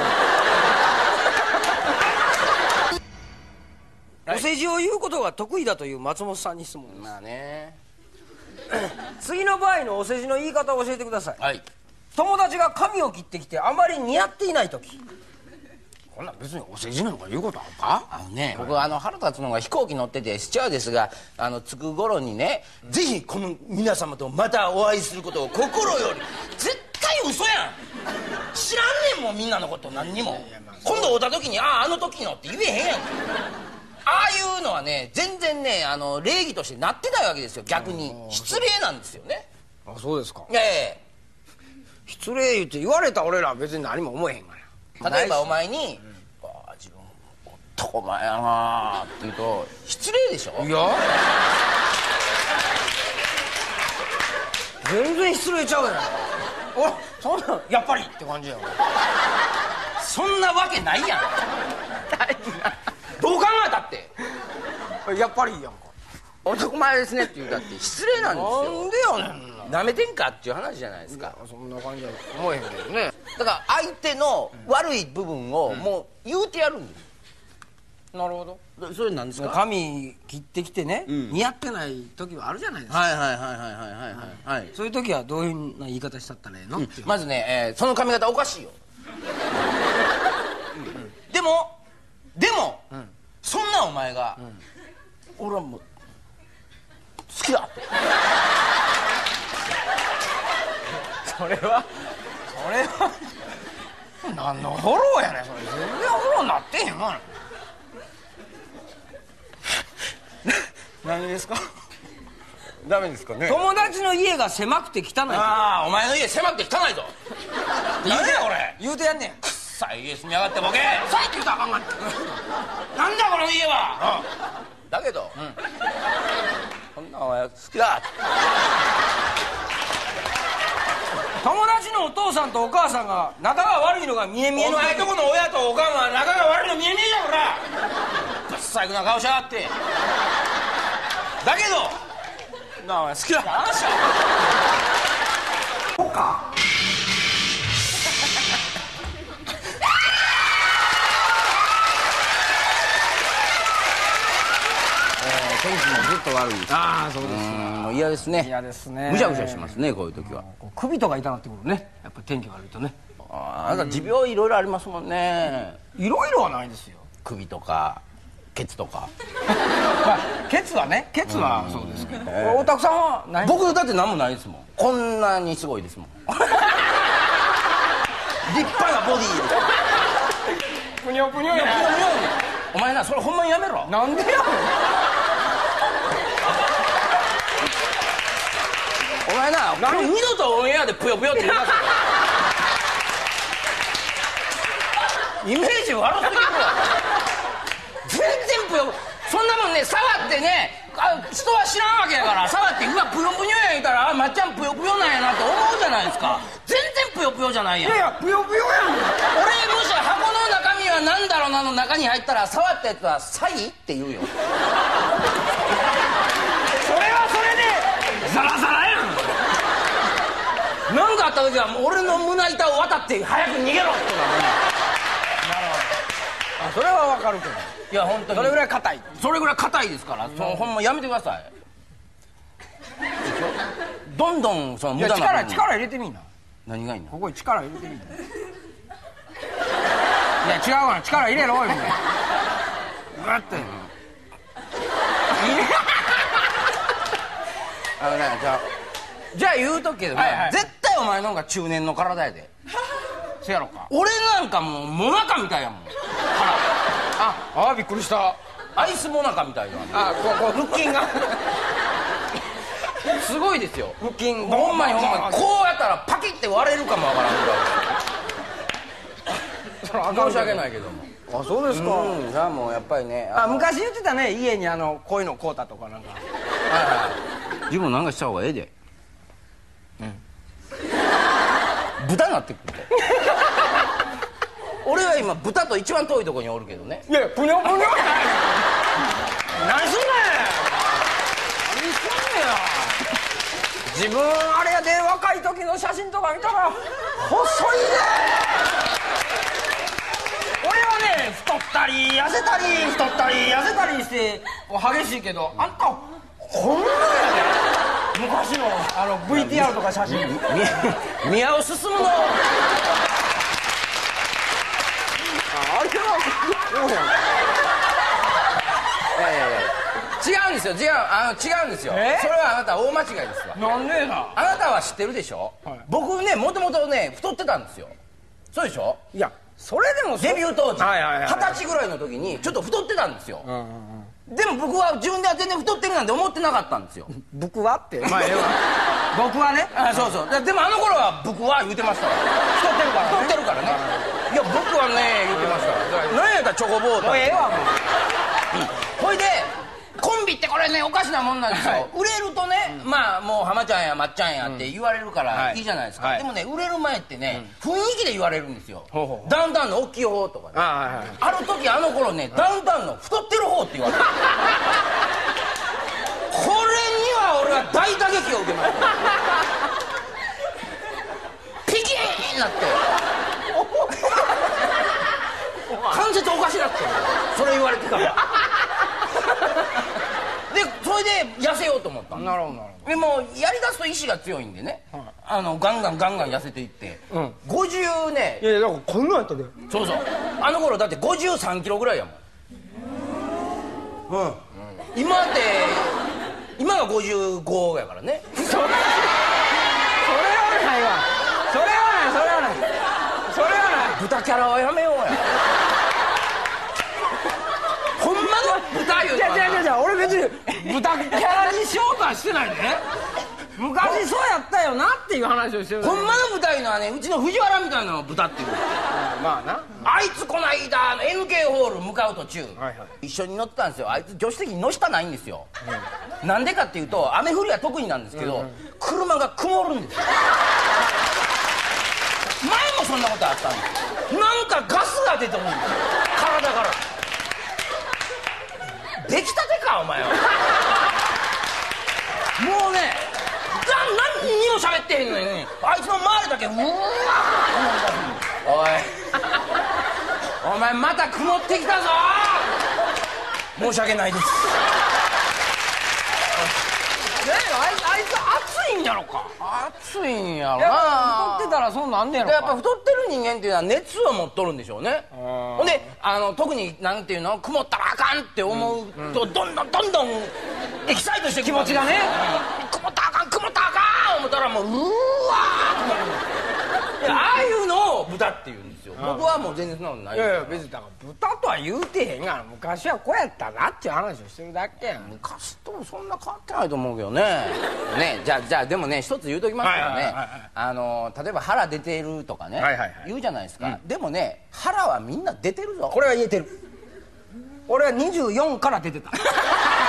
ろ。お世辞を言うことが得意だという松本さんに質問です。 まあね。 次の場合のお世辞の言い方を教えてください。 はい。 友達が髪を切ってきてあまり似合っていない時。 こんなん別にお世辞なんか言うことあるか？あのね、僕はあの腹立つのが飛行機乗っててスチュワーデスがあの着く頃にね、うん、ぜひこの皆様とまたお会いすることを心より。絶対嘘やん。知らんねんもんみんなのこと何にも。今度会うた時にあああの時のって言えへんやん。ああいうのはね全然ねあの礼儀としてなってないわけですよ。逆に失礼なんですよね。 あ、そうですか。 ええ、 失礼言って言われた俺らは別に何も思えへんがな。例えばお前に「ああ自分男前やな」って言うと失礼でしょ。 いや全然失礼ちゃうやん。お、そんなんやっぱりって感じやん。 そんなわけないやん。どう考えたってやっぱりいいやんか。 男前ですねって言うだって失礼なんですよ。 なんでやねんな。 なめてんかっていう話じゃないですか。 そんな感じは思えへんけどね。 だから相手の悪い部分をもう言うてやるんです。 うん、なるほど。 それなんですか？ 髪切ってきてね、うん、似合ってない時はあるじゃないですか。 はいはいはいはいはいはいはい、はい、 そういう時はどういうふうな言い方しちゃったらええの、うん、 まずね、えー、その髪型おかしいよ。うん、うん、でもでも、うん、そんなお前が、うん、俺はもう好きだって。 それはそれは何のフォローやねん。それ全然フォローになってへんがな。 何ですか？ ダメですかね。 友達の家が狭くて汚い。 ああ、お前の家狭くて汚いぞ。言うてやこれ。 言うてやんねん。 さあ家住みやがってボケ。さあ言うたらあかんがなんだこの家は。だけど、こんなお前好きだ。 友達のお父さんとお母さんが仲が悪いのが見え見えの。 お前とこの親とおかんは仲が悪いの見え見えじゃこら。ブサイクな顔しやがって。だけどなあお前好きだ。そうか。 天気もずっと悪い。ああそうです。 もう嫌ですね。 嫌ですね。 ぐちゃぐちゃしますねこういう時は。 首とか痛なってくるね。やっぱ天気悪いとね。 ああなた持病いろいろありますもんね。 いろいろはないですよ。 首とかケツとか。 まあケツはね、ケツはそうですけど。大田さんはない。 僕だって何もないですもん。こんなにすごいですもん。立派なボディーで。 ぷにょぷにょや。 お前なそれほんまにやめろ。 なんでやねん。 お前な二度とオンエアでぷよぷよって言いますよ。イメージ悪すぎるわ。全然ぷよそんなもんね触ってね人は知らんわけやから触ってうわぷよぷよや言うたらあまっちゃんぷよぷよなんやなって思うじゃないですか。全然ぷよぷよじゃないやん。 いやいやぷよぷよやん。 俺もし箱の中身は何だろうなの中に入ったら触ったやつはサイって言うよ。 それはそれでザラザラやん。 何かあった時はもう俺の胸板を渡って早く逃げろって。なるほど。 あそれはわかるけど。 いや本当にそれぐらい硬い。 それぐらい硬いですから、そのほんまやめてください。どんどんその無駄な力力入れてみんな。 何がいいの？ ここに力入れてみんな。いや違うわな、力入れろおい。グッて。 あのねじゃあじゃあ言うとくけどね、はいはい、絶対お前の方が中年の体やで。 せやろか。 俺なんかもうモナカみたいやもん。 ああびっくりした。 アイスモナカみたいだ。 あこうこう腹筋がすごいですよ。 腹筋ほんまにほんまにこうやったらパキって割れるかもわからんぐらい。申し訳ないけども。 あそうですか。 うんじゃあもうやっぱりね。 あ昔言ってたね、家にあのこういうの買うたとかなんか。はいはい。自分なんかした方がええで。うん豚なってくるで。俺は今豚と一番遠いところにおるけどね。 いやぷにょぷにょやない。何すんねん。何すんねや。自分あれやで若い時の写真とか見たら細いで。俺はね太ったり痩せたり太ったり痩せたりして激しいけど、あんたこんなやで。昔のあの ブイティーアール とか写真宮尾進のあれはそうやん。 いやいやいや違うんですよ。違うあの違うんですよ。それはあなた大間違いですわ。 なんでな。 あなたは知ってるでしょ、はい、僕ねもともとね太ってたんですよ。そうでしょ。 いやそれでもデビュー当時はいはいはい、 二十歳ぐらいの時にちょっと太ってたんですよ、うんうんうん、でも僕は自分では全然太ってるなんて思ってなかったんですよ。 僕はってまあええわ。僕はね。 あそうそうでもあの頃は僕は言うてましたわ。 太ってるからね。 太ってるからね。いや僕はね言うてましたわ。何やったらチョコボートもうええわもう、 うん、ほいでコンビってこれねおかしなもんなんですよ、はい、売れるとね、うん、まあもう浜ちゃんやまっちゃんやって言われるからいいじゃないですか、はいはい、でもね売れる前ってね、うん、雰囲気で言われるんですよ。ほうほうほうダウンタウンの大きい方とかね。 あ,、はいはい、ある時あの頃ねダウンタウンの太ってる方って言われる。これには俺は大打撃を受けました。ピキーンなって関節おかしなってそれ言われてからでそれで痩せようと思った。 なるほどなるほど。 でもやりだすと意志が強いんでね、はい、あのガンガンガンガン痩せていって、うん、ごじゅうね。 いやいやだからこんなんやったで。 そうそうあの頃だってごじゅうさんキロぐらいやもん。うん、うん、今って今がごじゅうごやからね。それそれはないわ。それはないそれはないそれはない。 豚キャラはやめようや。ほんまの豚言うて。 いやいやいや俺別別に豚キャラにしようとはしてないね。昔そうやったよなっていう話をしてる。 ほんまの豚いうのはね、うちの藤原みたいなのを豚っていう。 まあな。 あいつこないだ エヌケー ホール向かう途中、 はいはい、 一緒に乗ってたんですよ。あいつ助手席に乗したないんですよ、うん、なんでかっていうと雨降りは得意なんですけど、うんうん、車が曇るんですよ。前もそんなことあったんです。なんかガスが出てるんですよ、体から。出来たてかお前は。もうね、何にも喋ってへんのに、ね、あいつの周りだけうわー。おいお前また曇ってきたぞ。申し訳ないです。 ねえ、あいつ暑いんやろか。 暑いんやろな。 太ってたらそうなんねやろか。 やっぱ太ってる人間っていうのは熱を持っとるんでしょうね。ほんであの特になんていうの、曇ったらあかんって思うと、どんどんどんどんエキサイトして気持ちがね、 曇ったらあかん曇ったらあかん思ったらもううわー。ああいうのを豚っていうんですよ。僕はもう全然そんなことない。 いやいや別にだから豚とは言うてへんがな。昔はこうやったなっていう話をしてるだけやん。 昔ともそんな変わってないと思うけどね。ね、じゃあじゃあでもね、一つ言うときますけどね、あの例えば腹出てるとかね、はいはい、はい、言うじゃないですか、うん、でもね、腹はみんな出てるぞ。 これは言えてる。俺はにじゅうよんから出てた。 そやろ。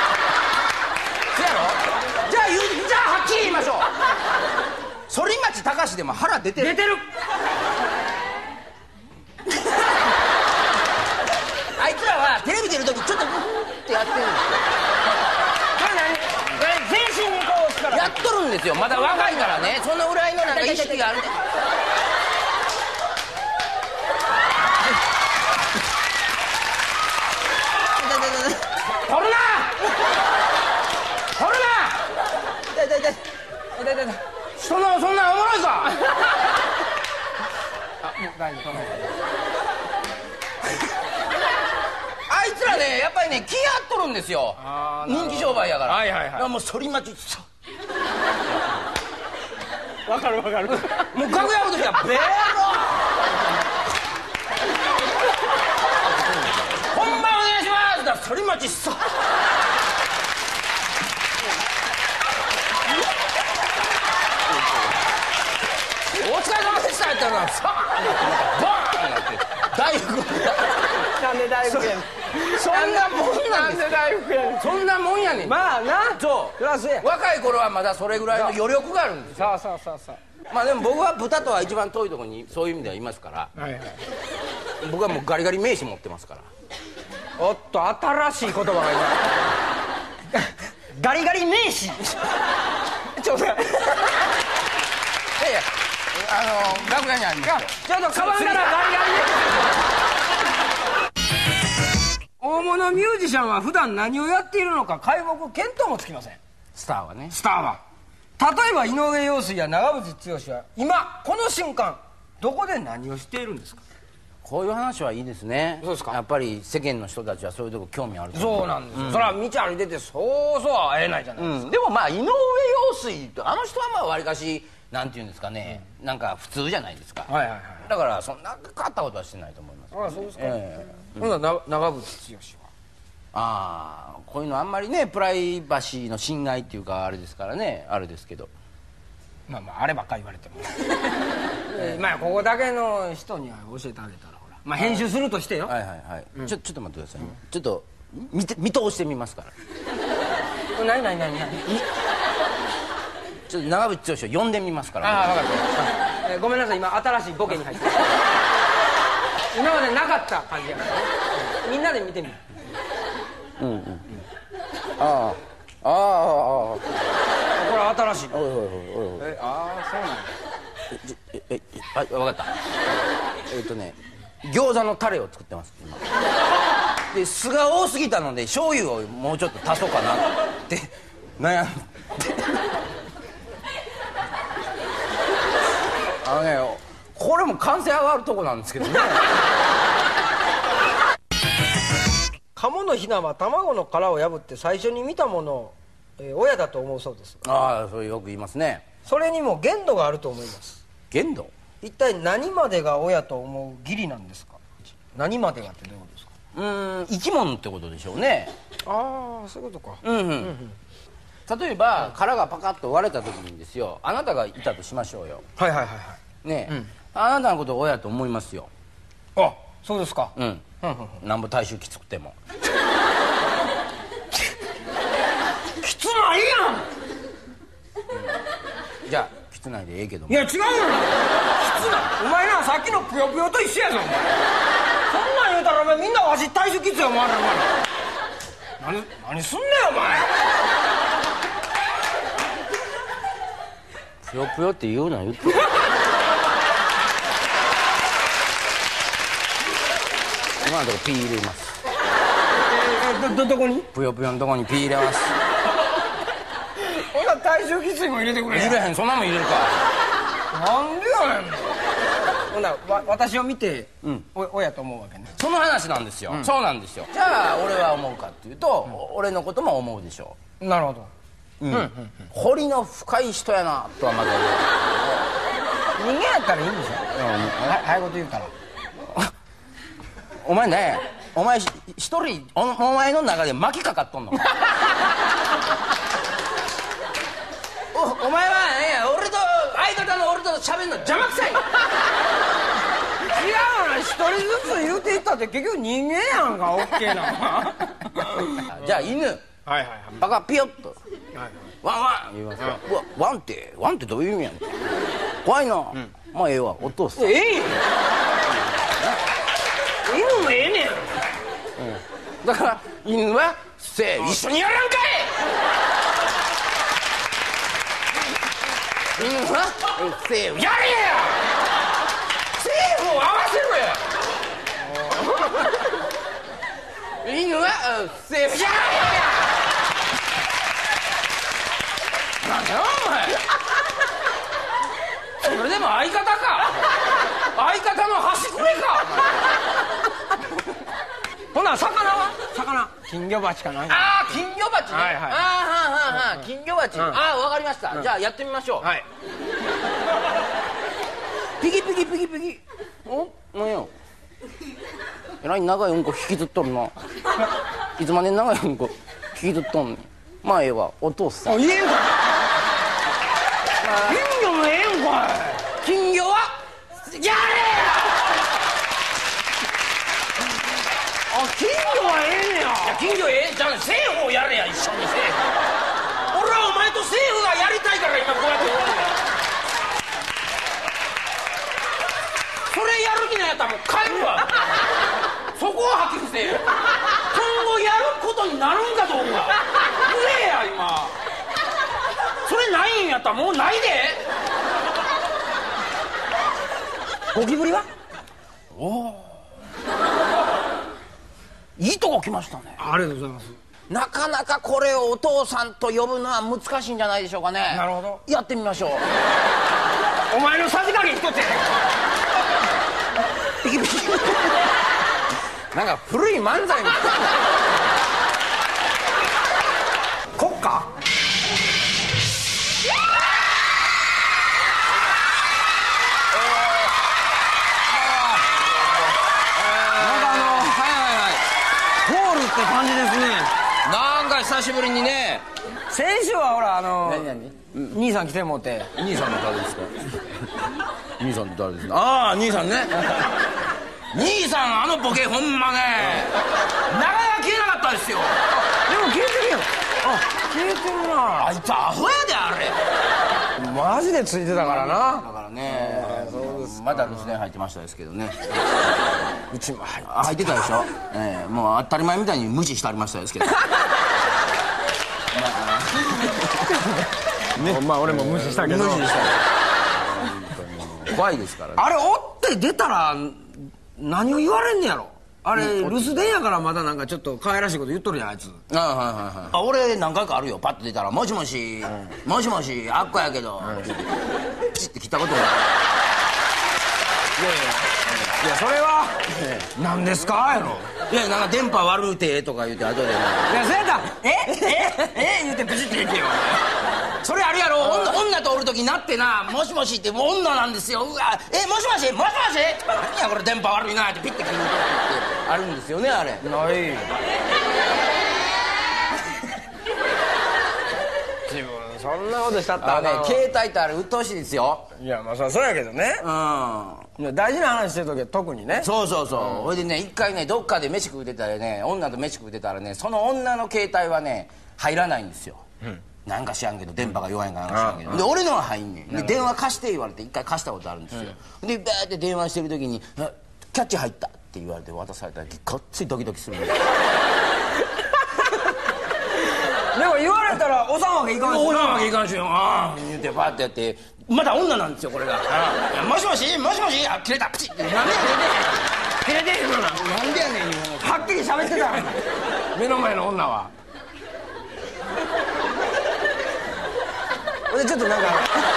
じゃあ言う、じゃあはっきり言いましょう。反町隆史でも腹出てる。 出てる。 あいつらはテレビ出るときちょっとグフってやってるんですよ。 全身にこう力やっとるんですよ。まだ若いからね、そのぐらいのなんか意識がある。取るな取るな。 痛い痛い痛い痛い痛い痛い。 そんなそんなおもろいか。 あ、もう大丈夫。 あいつらね、やっぱりね、気合っとるんですよ。人気商売やから。 はいはいはい。 もう反町さわかるわかる。もう楽屋の時はベロ本番お願いしますだ、反町さお疲れ様でしたってな、さあバーンなって大福。 なんで大福やねん。 そんなもんなんです。 なんで大福やねん。 そんなもんやねん。 まあな。 そう。若い頃はまだそれぐらいの余力があるんですよ。 そうそうそうそう。 まあでも僕は豚とは一番遠いところにそういう意味ではいますから。はいはい。僕はもうガリガリ名刺持ってますから。 おっと、新しい言葉が今。ガリガリ名刺。ちょっと。いやいや、 あの楽屋にありますよ。 ちょっとカバンからガリガリ。大物ミュージシャンは普段何をやっているのか皆目見当もつきません。 スターはね。 スターは例えば井上陽水や長渕剛は今この瞬間どこで何をしているんですか。 こういう話はいいですね。 そうですか。 やっぱり世間の人たちはそういうとこ興味あると思う。 そうなんですよ、うん、それは道歩いててそうそうは会えないじゃないですか、 うん、でもまあ井上陽水ってあの人はまあわりかしなんていうんですかね、うん、なんか普通じゃないですか。はいはいはい。だからそんな変わったことはしてないと思います。 ああそうですか。ええー、ほんなら長渕剛はああこういうのあんまりねプライバシーの侵害っていうかあれですからね、あれですけど、 まあまああればっかり言われてもえー、まあここだけの人には教えてあげたらほらまあ編集するとしてよ。 はいはいはい、うん、ちょちょっと待ってください、ね、うん、ちょっと見て見通してみますから何何何何ちょっと長渕剛を呼んでみますから、ね、 ああ分かった、えー、ごめんなさい今新しいボケに入って今までなかった感じやからねみんなで見てみる。うんうん、うん、ああああああこれ新しいの。おいおいおいおいえああそうなんだ。 えええあ分かったえっとね餃子のタレを作ってます今で酢が多すぎたので醤油をもうちょっと足そうかなって悩んであのねこれも完成上がるとこなんですけどね鴨のひなは卵の殻を破って最初に見たものを、えー、親だと思うそうです。 ああそれよく言いますね。 それにも限度があると思います。 限度？ 一体何までが親と思う義理なんですか。何までがってどういうことですか。 うん生き物ってことでしょうね。 ああそういうことか。 うんうん、例えば殻がパカッと割れた時にですよ、あなたがいたとしましょうよ。 はいはいはいはいねえ、うん、あなたのことを親と思いますよ。 あ、そうですか。 うんなんぼ体臭きつくてもきつないやん、 うん、じゃあきつないでええけども。 いや違うよ、きつない。お前なさっきのぷよぷよと一緒やぞお前。そんなん言うたらお前みんなわし体臭きついよお前ら。何何すんねんお前。 ぷよぷよって言うな言って今のとこピー入れます。 えー、ど, ど, どこにぷよぷよのとこにピー入れます。 ほな体臭きついも入れてくれ。 入れへん、そんなもん入れるか。 なんでやねん。ほなわ私を見て、うん、お親と思うわけね。 その話なんですよ、うん、そうなんですよ。じゃあ俺は思うかっていうと、うん、俺のことも思うでしょう。なるほど。 うんうんうん、彫りの深い人やなとはまだ言う。人間やったらいいんでしょ。は早いこと言うたらお前ね、お前一人 お, お前の中で巻きかかっとんのお, お前はね、俺と相方の俺と喋るの邪魔くさい。違うな、一人ずつ言うていったって結局人間やんか、オッケーなじゃあ犬、はいはいはい、バカピヨッと、はい、ワンワン言いますか、うん、うわワンってワンってどういう意味やねん怖いな、うん、まあええわ、お父さんええ犬もええねん、うん、 だから犬はせー一緒にやらんかい。犬はせーやれや、セーフを合わせろや犬はセーフやれや。なんだよお前それでも相方か、相方の端くれかほな魚は魚金魚鉢かな。 ああ金魚鉢ね、はいはい、ああはあはあ、うん、金魚鉢、うん、ああわかりました、うん、じゃあやってみましょう。はい、ピキピキピキピキ。おなんやえらい長いうんこ引きずっとるな。いつまで長いうんこ引きずっとんねん。まあええわ、お父さん。 言えんかい、金魚もええんかい。 金魚はやれや。 あ、金魚はええねや。 金魚ええじゃん、セーフをやれや、一緒にセーフ。俺はお前とセーフがやりたいから今こうやっておるんだよ。それやる気なんやったらもう帰るわそこをはっきりせえよ。今後やることになるんかどうか言えや今。それないんやったらもうないで。ゴキブリはおおいいとこ来ましたね。 ありがとうございます。 なかなかこれをお父さんと呼ぶのは難しいんじゃないでしょうかね。 なるほど、 やってみましょうお前のさじ加減一つやねピキピキなんか古い漫才みたいな国歌。って感じですね。 なんか久しぶりにね。 先週はほらあの何何、 うん、兄さん来てもうて。 兄さんの誰ですか兄さんって誰ですか。ああ兄さんね兄さんあのボケほんまね長屋消えなかったですよ。 でも消えてるよ。あ、消えてるな。 あいつアホやであれマジでついてたからな。 だからね、そうですまだ留守電入ってましたですけどねうちも入って入ってたでしょ、えー、もう当たり前みたいに無視してありましたですけどまあ、ね、まあ俺も無視したけど無視した怖いですからね。 あれおって出たら何を言われんねやろ。あれ留守電やからまだなんかちょっと可愛らしいこと言っとるやんあいつ。 ああはいはいはい。あ俺何回かあるよ。パッと出たらもしもし、うん、もしもしあっこやけど、うん、ピチって切ったことが。いやいやいやそれは何ですかやろ。 いやなんか電波悪うてとか言うて後で。いやそれやったらええええ言うてプチって言ってよそれあるやろ、女, 女とおる時になってな、もしもしってもう女なんですよ、うわえもしもしもしもし何やこれ電波悪いなってピッて切るとってあるんですよね、あれ。 ない自分そんなことしちゃったらね、携帯ってあれ鬱陶しいですよ。 いやまあそうやけどね、うん、いや大事な話してる時は特にね。 そうそうそう、ほいでね、一回ねどっかで飯食うてたらね、女と飯食うてたらね、その女の携帯はね入らないんですよ、うん、なんか知らんけど電波が弱いんかなんか知らんけど、で俺のは入んねんで、電話貸して言われて一回貸したことあるんですよ、うん、でバーって電話してる時に「キャッチ入った」って言われて渡された時かっつりドキドキするんですでも言われたら押さんわけいかんし押さんわけいかんしよ、ああ言うてバーってやって、まだ女なんですよこれが。もしもしもしもし、あ切れたプチッ、なんでやねん切れてへんのな、 なんでやねん、 はっきり喋ってた目の前の女は。でちょっとなんか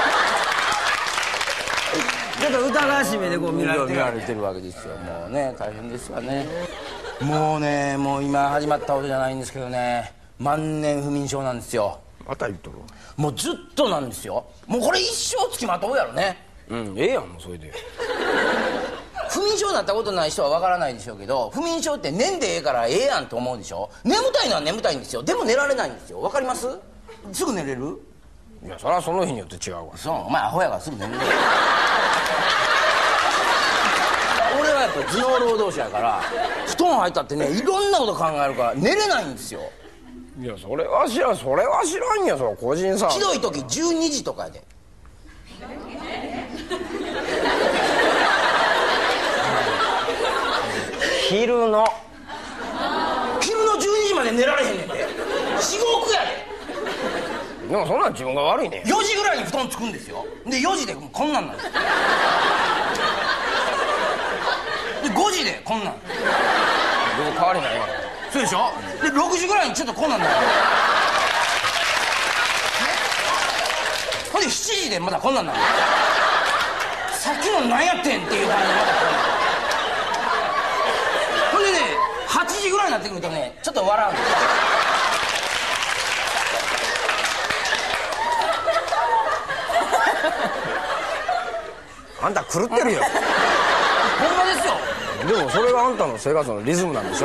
ちょっと疑わしい目でこう見られてる見られてるわけですよ。もうね大変ですわね。もうね、もう今始まったことじゃないんですけどね、万年不眠症なんですよ。 また言っとる。 もうずっとなんですよ。もうこれ一生つきまとうやろね。 うん、ええやんもうそれで。 不眠症になったことない人は分からないでしょうけど、不眠症って寝んでええからええやんと思うでしょ。眠たいのは眠たいんですよ。でも寝られないんですよ。分かります？すぐ寝れる？ いやそれはその日によって違うわ。 そう、お前アホやからすぐ寝るね。俺はやっぱ頭脳労働者やから布団入ったってね、いろんなこと考えるから寝れないんですよ。 いやそれは知らん、それは知らんや、その個人差。 ひどい時じゅうにじとかやで。 昼の昼のじゅうにじまで寝られへんねんで。地獄やで。 でもそんなん自分が悪いね。 よじぐらいに布団つくんですよ。でよじでこんなんなんですよ。でごじでこんなん。 別に変わりないわ。 そうでしょ。でろくじぐらいにちょっとこんなんなる。ほんでしちじでまだこんなんなる。さっきの何やってんっていう感じでまたこんなん。ほんでねはちじぐらいになってくるとねちょっと笑うんですよ。 あんた狂ってるよ。 ほんまですよ。 でもそれがあんたの生活のリズムなんでしょ。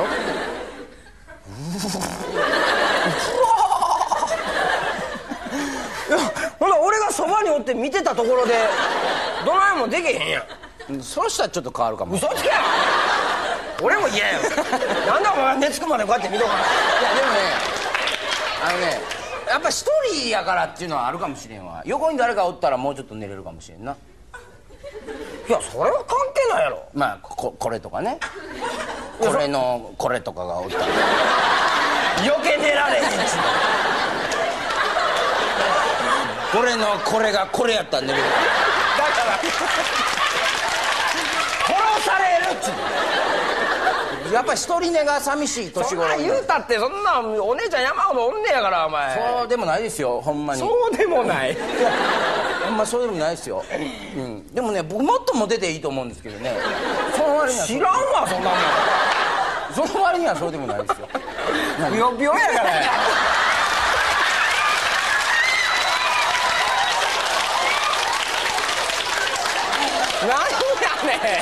いやほな俺がそばにおって見てたところでどないもできへんやん。 そうしたらちょっと変わるかも。 嘘つけや。俺も嫌やよ。なんでお前寝つくまでこうやって見とかない。 いやでもね、あのねやっぱ一人やからっていうのはあるかもしれんわ。横に誰かおったらもうちょっと寝れるかもしれんな。 いやそれは関係ないやろ。 まあ こ, これとかね、これのこれとかがおったら余計寝られへんし。 これのこれがこれやったら寝れる。 だから殺されるっつう。 やっぱり一人寝が寂しい年頃。 そんな言うたってそんなお姉ちゃん山ほどおんねやからお前。 そうでもないですよほんまに。 そうでもない。 ほんまそうでもないですよ、うん、でもね僕もっとモテていいと思うんですけどね。その割には知らんわそんなもん。 その割にはそうでもないですよ。 ぴよぴよやからや。何やねん。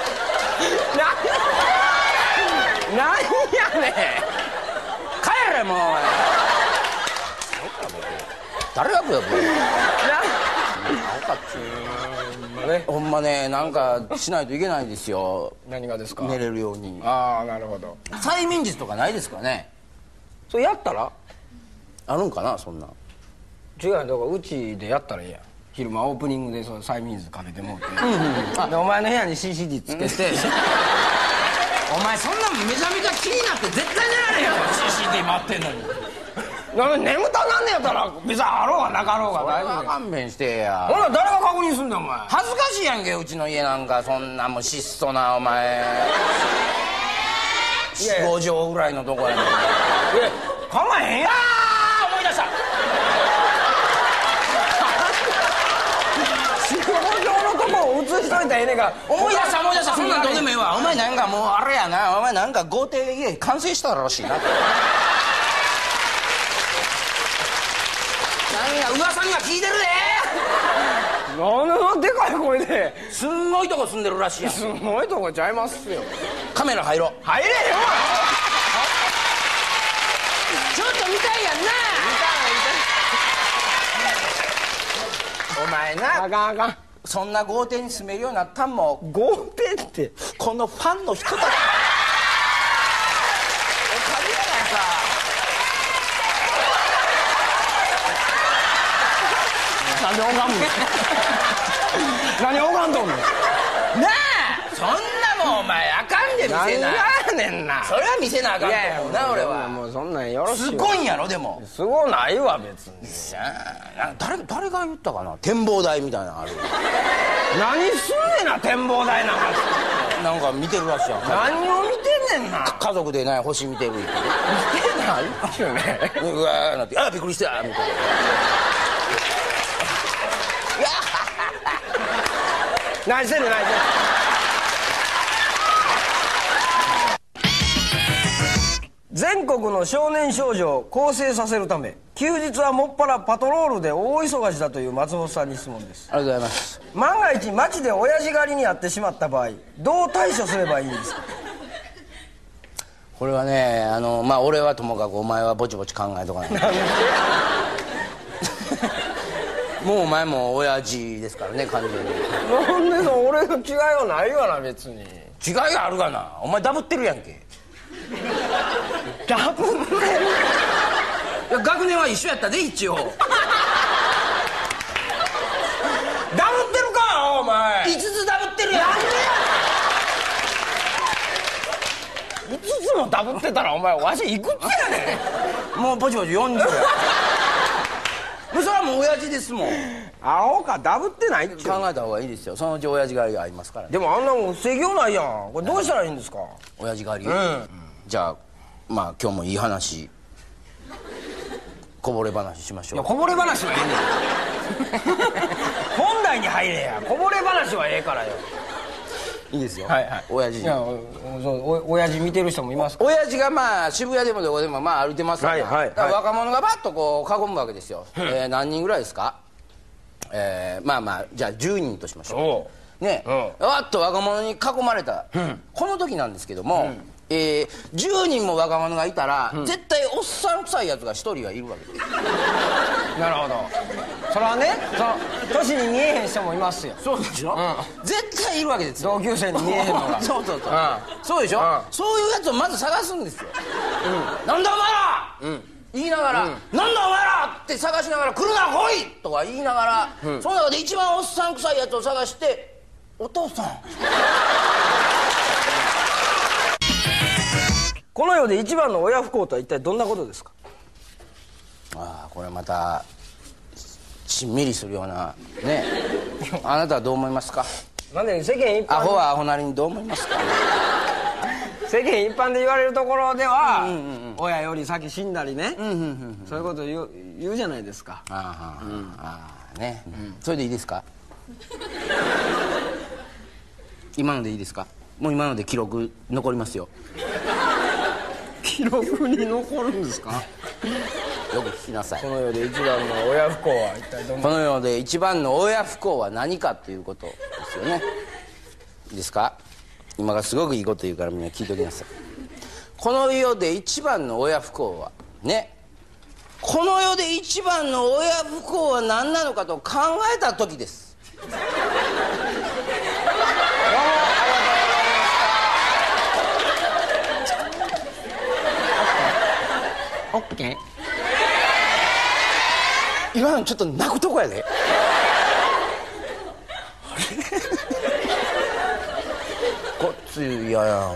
何やねん。 帰れもう。誰がぶやぶや。ほんまねなんかしないといけないですよ。 何がですか。 寝れるように。 ああなるほど。 催眠術とかないですかね。 それやったらあるんかなそんな。 違うよだからうちでやったらいいやん。昼間オープニングでその催眠術かけてもうて、うんうん、でお前の部屋に シーシーディー つけて、うん、 お前そんなめちゃめちゃ気になって絶対寝られへんやろ シーシーディー 待ってんのに。 なんで眠たなんねやったら別にあろうがなかろうが大丈夫。 勘弁してや。 ほな誰が確認すんだよお前。 恥ずかしいやんけうちの家なんかそんなもう質素なお前よんご畳ぐらいのとこやねん。 いや構えへんやん。 あー思い出した。 よんご畳のとこを映しといたらええねんから。 思い出した思い出した。そんなんどうでもええわ。お前なんかもうあれやな、お前なんか豪邸家完成したらしいな。 何や噂には聞いてるで。 なんでそんなでかい声ですんごいとこ住んでるらしいやん。 すごいとこちゃいますよ。 カメラ入ろう。 入れよ。 ちょっと見たいやんな。お前な、 あかんあかん。 そんな豪邸に住めるようになったんも豪邸ってこのファンの人たちおかげやないか。 なんで拝むの何拝んどんの。 なあ、そんなもんお前あかんで見何がせな。 やねんな。 それは見せなあかんと思うな俺は。 もうそんなんよろしいわ。 すごいんやろでも。 すごないわ別に。 な誰誰が言ったかな、展望台みたいなのある。 何すんねんな展望台なんか。 なんか見てるらしいやん。 何を見てんねんな。 家族でね星見てるって見てないっちゅうね。 うわーなってあびっくりしたみたいな。 何してんねん何してんねん。全国の少年少女を更生させるため休日はもっぱらパトロールで大忙しだという松本さんに質問です。 ありがとうございます。 万が一街で親父狩りに遭ってしまった場合どう対処すればいいんですか。 これはね、あのまあ俺はともかくお前はぼちぼち考えとかないもうお前も親父ですからね完全に。 なんでそ俺の違いはないわな別に。 違いがあるがな。お前ダブってるやんけ。 ダブってる。 いや学年は一緒やったで一応。ダブってるかお前。 いつつダブってるやん。 いつつもダブってたらお前わしいくつやねん。もうぼちぼちよんじゅうや。それはもう親父ですもん。 アホかダブってないっちゅう。 考えた方がいいですよ。そのうち親父狩りがありますからね。 でもあんなもん防ぎようないやん。これどうしたらいいんですか。 親父狩り、 うん、 じゃあまあ今日もいい話こぼれ話しましょう。 いやこぼれ話はええねん本題に入れや。こぼれ話はええからよ。 いいですよ。 はいはい。 親父。 いやお親父見てる人もいますか。 親父がまあ渋谷でもどこでもまあ歩いてますから、 はいはいはい、 だから若者がバッとこう囲むわけですよ、うん、えー、何人ぐらいですか。えー、まあまあじゃあじゅうにんとしましょうね。わっと若者に囲まれた、うん、この時なんですけども、うん、えー、じゅうにんも若者がいたら、うん、絶対おっさん臭いやつがひとりはいるわけです。 なるほど。それはね、その年に見えへん人もいますよ。 そうでしょ、うん、絶対いるわけですよ。 同級生に見えへんのがそうそうそう、うん、そうでしょ、うん、そういうやつをまず探すんですよ、うん、なんだお前ら、うん、言いながら、うん、なんだお前らって探しながら来るな来いとか言いながら、うん、その中で一番おっさん臭いやつを探してお父さんこの世で一番の親不孝とは一体どんなことですか。 ああこれまたしんみりするようなねあなたはどう思いますか。 なんで世間一般アホはアホなりにどう思いますか。 世間一般で言われるところでは、うんうんうん、親より先死んだりね、うんうんうんうん、そういうこと言う、言うじゃないですか。 ああ、うん、ああね、うん、それでいいですか。今のでいいですか。もう今ので記録残りますよ。 記録に残るんですか。 よく聞きなさい。 この世で一番の親不孝は一体どんな。 この世で一番の親不孝は何かっていうことですよね。いいですか。今がすごくいいこと言うからみんな聞いておきなさい。この世で一番の親不孝はね、この世で一番の親不孝は何なのかと考えた時です。 オッケー。 今のちょっと泣くとこやで。こっついややん。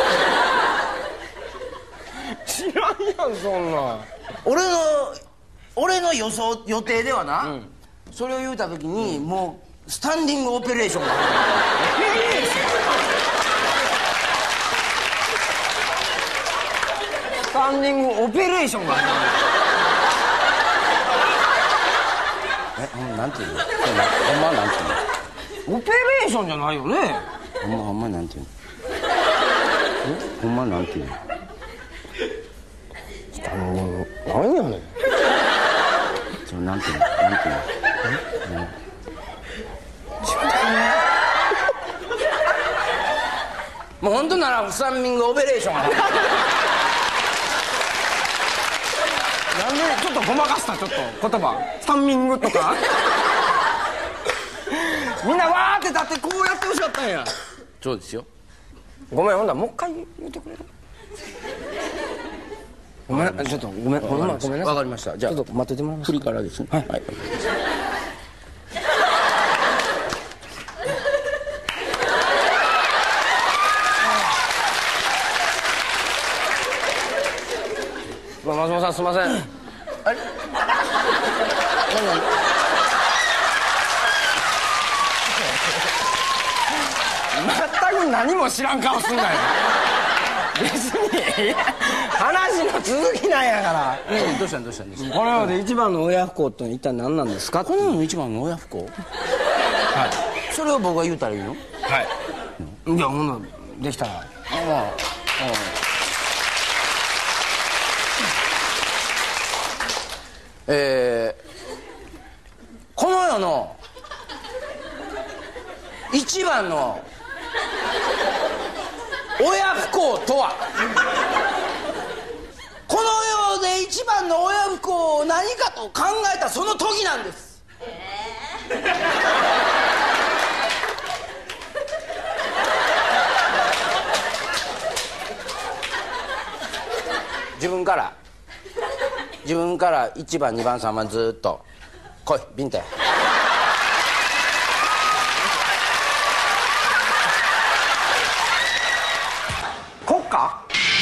知らんやんそんな。 俺の俺の予想予定ではな、うん、それを言うた時に、うん、もうスタンディングオペレーションが始まる。 スタンディングオペレーションが始まる。 え、なんていうの。ほんまなんていうの。オペレーションじゃないよね。 ほんまほんまなんていうの。え、ほんまなんていうの。スタンディング。 何やねん。 そのななんていうのなんていうのもう本当ならフサンミングオペレーションなんでちょっとごまかしたちょっと言葉スタンミングとかみんなわーって立ってこうやってほしかったんや。 そうですよ。 ごめん、ほんだらもう一回言ってくれる？ごめん、ちょっとごめん、ごめんなさい。 わかりました。じゃあちょっと待っててもらえますか？ 振りからですね。はい、はい。 松本さんすいません。あれ？全く何も知らん顔すんなよ。別に話の続きなんやから。 うん、どうしたんどうしたんですか。 この世で一番の親不幸って一体何なんですか？ この世の一番の親不幸。はい。それを僕が言うたらいいの？はい。 いや、ほんならできたら。ああ。 えー、この世の一番の親不幸とは、この世で一番の親不幸を何かと考えたその時なんです。自分から自分からいちばんにばんさんばんずっと来いビンタ。 国家？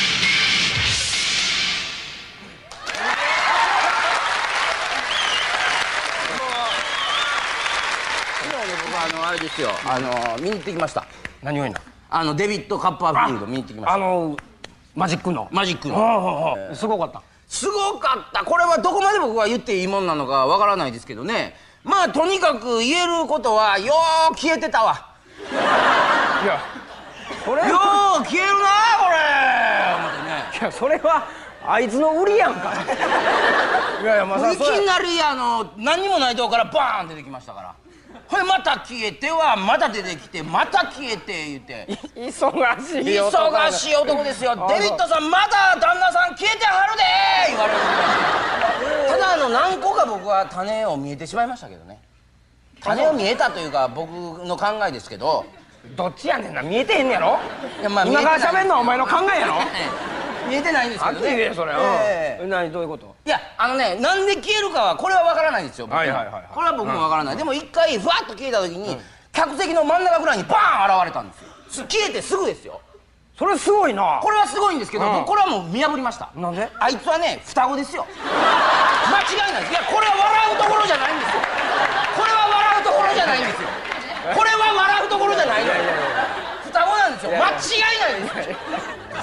僕はあのあれですよ、あの見に行ってきました。 何を言うの？ あのデビッド・カッパーフィールド見に行ってきました。 あのマジックのマジックのすごかった。 すごかった。これはどこまで僕は言っていいもんなのかわからないですけどね。まあとにかく言えることはよう消えてたわ。 いやこれよう消えるなこれ思ってね。 いやそれはあいつの売りやんか。いやいやまさいきなりあの何にもないとこからバーン出てきましたから。ほいまた消えてはまた出てきてまた消えて言うて忙しい忙しい男ですよ。デビッドさんまだ旦那さん消えてはるで言われる。ただあの何個か僕は種を見えてしまいましたけどね。種を見えたというか僕の考えですけど。 どっちやねんな。見えてへんねやろ。 いや、まあ、 今から喋んのはお前の考えやろ。 見えてないんですけどね。 はっきり言えそれ。ええ。何どういうこと？ いやあのね、なんで消えるかはこれは分からないんですよ。 はいはいはい。 これは僕も分からない。でも一回ふわっと消えた時に客席の真ん中ぐらいにバーン現れたんですよ。消えてすぐですよ。 それすごいな。 これはすごいんですけど、僕これはもう見破りました。 なんで？ あいつはね双子ですよ。間違いないです。いやこれは笑うところじゃないんですよ。これは笑うところじゃないんですよ。これは笑うところじゃないんですよ。双子なんですよ。間違いないです。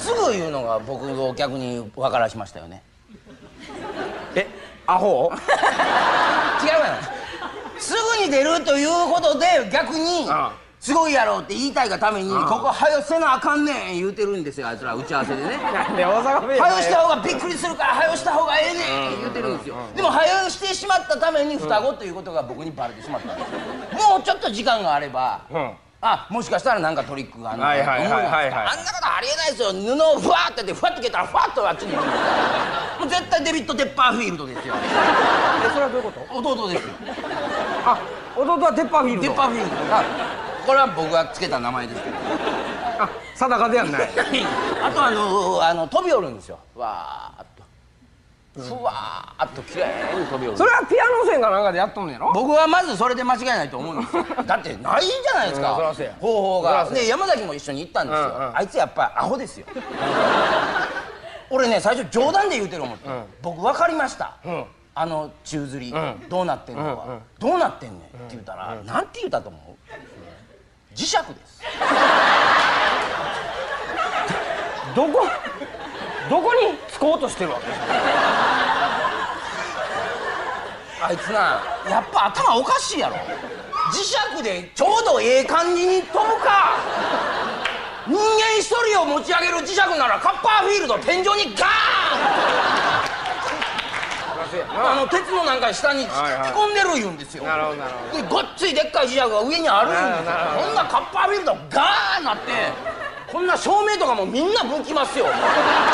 すぐ言うのが僕を逆に分からしましたよね。 え、アホ？ 違うやん。すぐに出るということで逆にすごいやろうって言いたいがためにここはよせなあかんねん言うてるんですよ。あいつら打ち合わせでね。 なんで大阪弁や。 はよした方がびっくりするからはよした方がええねん言うてるんですよ。でもはよしてしまったために双子ということが僕にバレてしまったんですよ。もうちょっと時間があればあ、もしかしたらなんかトリックがあるのかなと思うじゃないですか。あんなことありえないですよ。布をふわーってやってふわって消えたらふわっとあっちに行くんですから。もう絶対デビッド・テッパーフィールドですよ。 え、それはどういうこと？ 弟ですよ。 あ、弟はテッパーフィールド。 テッパーフィールド。これは僕がつけた名前ですけど。 あ、定かでやんない。 あとあのあの飛び降るんですよ。わーっと。ふわーっと綺麗に飛び降る。 それはピアノ線かなんかでやっとんねやろ。 僕はまずそれで間違いないと思うんですよ。だってないじゃないですか、方法が。で山崎も一緒に行ったんですよ。あいつやっぱアホですよ。俺ね最初冗談で言うてる思って、僕分かりました、あの宙吊りどうなってんのか、どうなってんねんって言ったらなんて言ったと思う？磁石です。 どこどこにつこうとしてるわけ？ あいつなやっぱ頭おかしいやろ。磁石でちょうどええ感じに飛ぶか。人間一人を持ち上げる磁石ならカッパーフィールド天井にガーン。 あの鉄のなんか下に引き込んでる言うんですよ。 なるほどなるほど。 でごっついでっかい磁石が上にあるんですよ。こんなカッパーフィールドガーなってこんな照明とかもみんなぶきますよ。こ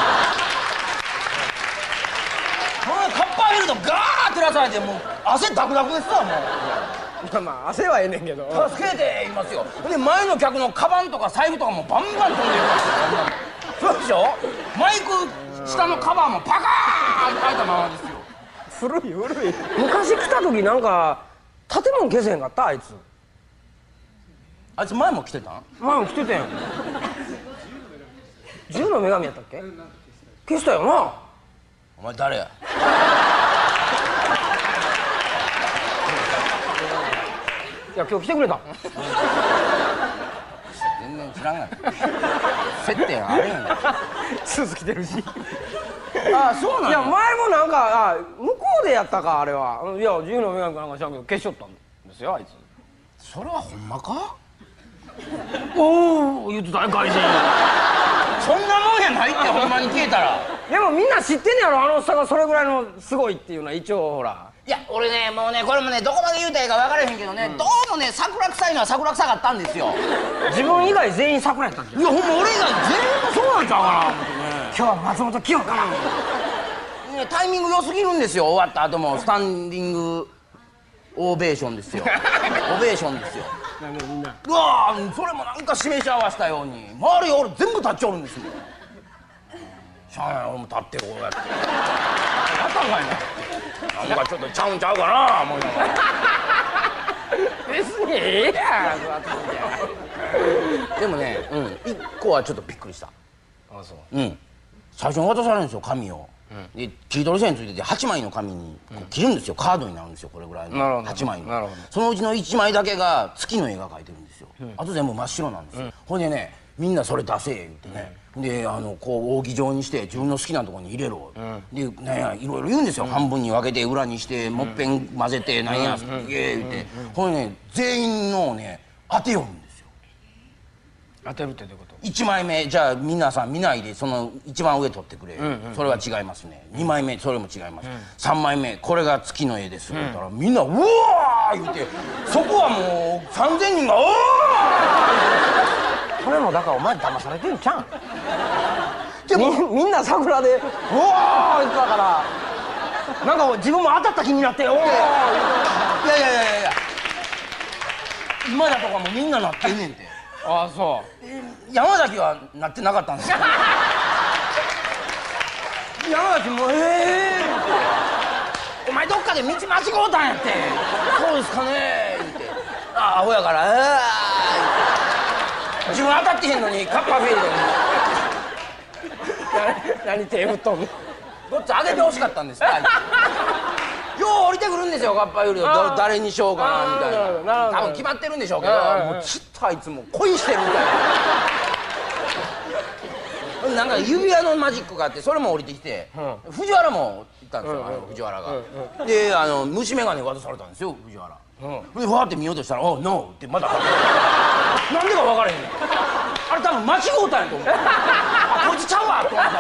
のカッパーフィールドガーって照らされてもう汗ダクダクですわもう。 まあ汗はええねんけど。 助けて言いますよ。で前の客のカバンとか財布とかもバンバン飛んでるんですよ。そうでしょ。マイク下のカバーもパカーンって開いたままですよ。 古い古い。昔来た時なんか建物消せへんかったあいつ。 あいつ前も来てたん？ 前も来てたやん。銃の女神やったっけ？消したよな。 お前誰や？ いや今日来てくれた。 全然知らんがな。接点あれやんか。 スーツ着てるし。 ああそうなんや。 いや前もなんかあ向こうでやったかあれは。いや銃の女神かなんか知らんけど消しとったんですよあいつ。 それはほんまか？ おお言ってたね怪人。 そんなもんやないってほんまに消えたら。 でもみんな知ってんねやろあの人がそれぐらいのすごいっていうのは一応ほら。 いや俺ねもうねこれもねどこまで言うたらいいか分からへんけどね、うん、どうもね桜臭いのは桜臭かったんですよ。 自分以外全員桜やったんじゃん。 いやほんま俺以外全員そうなんちゃうかな思ってね。 今日は松本清かな。 ねタイミング良すぎるんですよ。終わった後もスタンディングオベーションですよ。オベーションですよ。 なんでみんなうわーそれもなんか示し合わせたように周り俺全部立っちゃうんですもん。しゃあない俺も立ってこうやってやったんかいな。なんかちょっとちゃうんちゃうかな思いながら。 別にええやん。 でもねうん一個はちょっとびっくりした。 あそう。 うん最初に渡されるんですよ紙を。で切り取り線ついててはちまいの紙にこう切るんですよ。カードになるんですよこれぐらいのはちまいの。そのうちのいちまいだけが月の絵が描いてるんですよ。あと全部真っ白なんですよ。ほんでねみんなそれ出せ言ってねであのこう扇状にして自分の好きなところに入れろでなんやいろいろ言うんですよ。半分に分けて裏にしてもっぺん混ぜてなんやイエー言ってほんでね全員のをね当てようんですよ。 当てるってどういうこと？ いちまいめじゃあ皆さん見ないでその一番上取ってくれ、それは違いますね。にまいめそれも違います、うん、さんまいめこれが月の絵ですって言ったら、うん、みんなうわー言ってそこはもうさんぜんにんがうわーそれもだからお前騙されてんちゃうんでもみんな桜でうわー言ってたからなんか自分も当たった気になっておーいやいやいやいやいや今だとかもみんななってんねんて。 ああそう。 山崎はなってなかったんですよ。山崎も「ええー」お前どっかで道間違うたんやって」「そうですかね」言って「ああアホやからああ」自分当たってへんのにカッパーフィールドに何手振っとんの。 どっち上げてほしかったんですか。よう降りてくるんですよカッパーフィールド誰にしようかなみたいな多分決まってるんでしょうけどもうちっとあいつも恋してるみたいな。なんか指輪のマジックがあってそれも降りてきて、うん、藤原も行ったんですよ、うん、あの藤原が、うんうん、であの虫眼鏡渡されたんですよ藤原、うん、でふわって見ようとしたら「おうノー」ってまたなんでか分からへんねん。あれ多分間違うたんやと思う。あこいつちゃうわと思った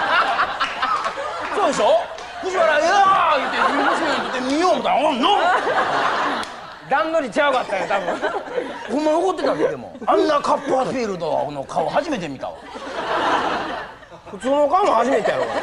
そうでしょ。藤原「いやー」言って娘にとって見よう思ったら「おんの」 段取りちゃうかったよ多分。 ほんま怒ってたで。でもあんなカッパーフィールドの顔初めて見たわ。 普通の顔も初めてやろ。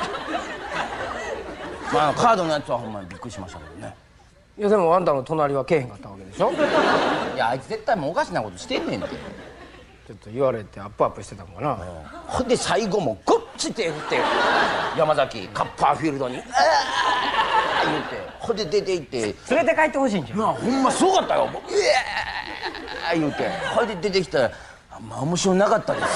まあカードのやつはほんまにびっくりしましたけどね。 いやでもあんたの隣はけえへんかったわけでしょ。 いやあいつ絶対もうおかしなことしてんねんって。 ちょっと言われてアップアップしてたのかな。 ほんで最後もごっつ手振って山崎カッパーフィールドに「ああ」言ってほんで出て行って連れて帰ってほしいんじゃん。 まあほんますごかったよ。「うえー」言うてほんで出てきたらあんま面白なかったですよ。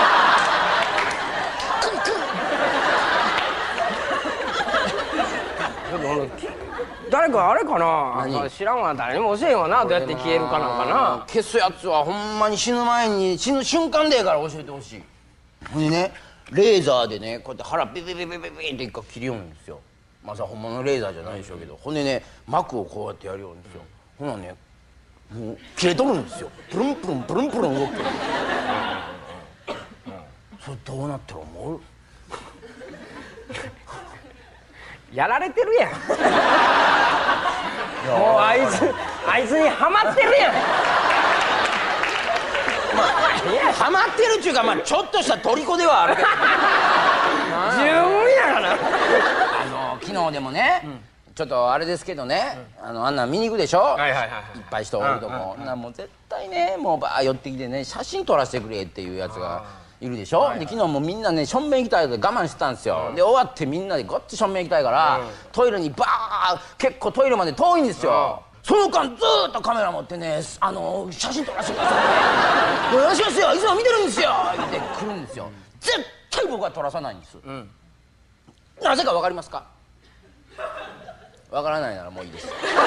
誰かあれかな知らんわ誰にも教えんわなどうやって消えるかなんかな。 消すやつはほんまに死ぬ前に死ぬ瞬間でええから教えてほしい。ほんでねレーザーでねこうやって腹ビビビビビビって一回切りよるんですよ。まさほんまのレーザーじゃないでしょうけどほんでね膜をこうやってやるようんですよ。ほなねもう切れとるんですよ。プルンプルンプルンプルン動く。それどうなってる思う？ やられてるやん。もうあいつあいつにハマってるやん。 ハマってるっちゅうか、まあちょっとした虜ではあるけど十分やがな。 あの昨日でもね、ちょっとあれですけどね、あのあんなん見に行くでしょ、いっぱい人おるとこ、なもう絶対ね、もうバー寄ってきてね、写真撮らせてくれっていうやつがいるでしょ。で昨日もみんなね、しょんべん行きたいで我慢してたんですよ。で終わってみんなでごっつしょんべん行きたいから、トイレにバー、結構トイレまで遠いんですよ。その間ずーっとカメラ持ってね、あの写真撮らせてください、お願いしますよ、いつも見てるんですよ言って来るんですよ。絶対僕は撮らさないんです、うん、なぜか分かりますか？分からないならもういいです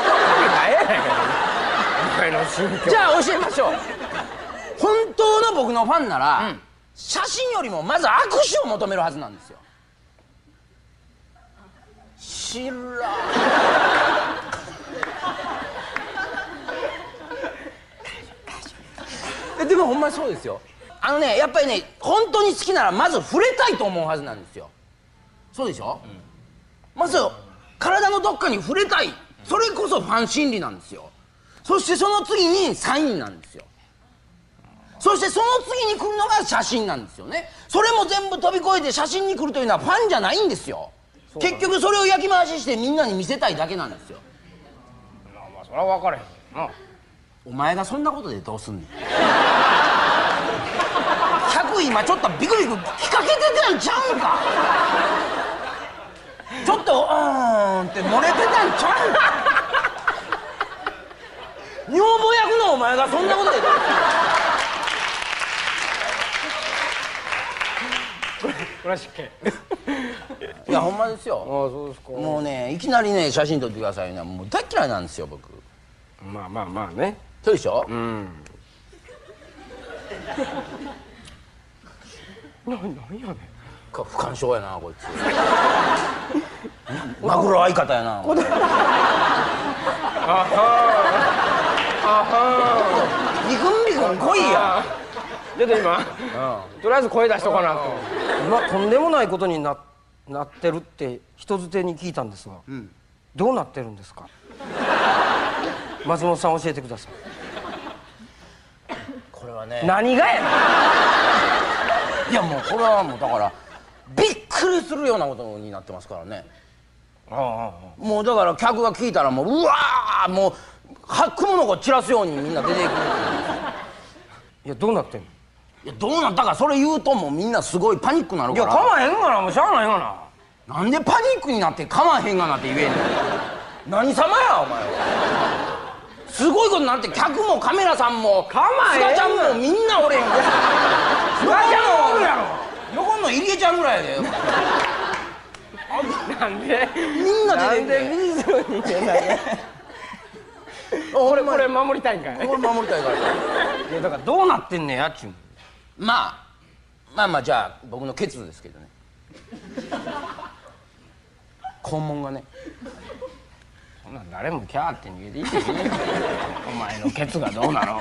じゃあ教えましょう。本当の僕のファンなら、うん、写真よりもまず握手を求めるはずなんですよ。知らんでもほんまにそうですよ。あのね、やっぱりね、本当に好きならまず触れたいと思うはずなんですよ。そうでしょ、うん、まず体のどっかに触れたい、それこそファン心理なんですよ。そしてその次にサインなんですよ。そしてその次に来るのが写真なんですよね。それも全部飛び越えて写真に来るというのはファンじゃないんですよ。結局それを焼き回ししてみんなに見せたいだけなんですよ。 まあまあそれは分からへんな。 お前がそんなことでどうすんねん。ひゃく今ちょっとビクビク聞かけてたんちゃうんか。ちょっとうーんって漏れてたんちゃうんか。女房役のお前がそんなことでどうこれは失敬。 いやほんまですよ。 ああそうですか。 もうね、いきなりね写真撮ってくださいね、もう大嫌いなんですよ僕。 まあまあまあね。 そうでしょ。うん。 な、なんやねん。 不干渉やなこいつ。マグロ相方やな。あはー。あはー。ビクンビクン来いや。 ちょっと今、とりあえず声出しとかなと。今とんでもないことにななってるって人づてに聞いたんですが、うん、どうなってるんですか？松本さん教えてください。 これはね、 何がやねん。いやもうこれはもうだからびっくりするようなことになってますからね。ああああ、もうだから客が聞いたらもううわー、もう雲の子散らすようにみんな出ていく。 いやどうなってんの？ いやどうなったかそれ言うともうみんなすごいパニックになるから。 いやかまへんがな、もうしゃあないがな。 なんでパニックになってかまへんがなって言えんの？何様やお前は。すごいことになって客もカメラさんもかまへん、 スガちゃんもみんなおれんが。スガちゃんもおるやろ。横の入江ちゃんぐらいやで。 なんでみんな出てんで。 なんで水に出ない。俺これ守りたいんかい。 これ守りたいから。 いやだからどうなってんねやっちゅう。 まあまあまあじゃあ僕のケツですけどね。肛門がね。 そんなん誰もキャーって逃げていいって言う。お前のケツがどうなの。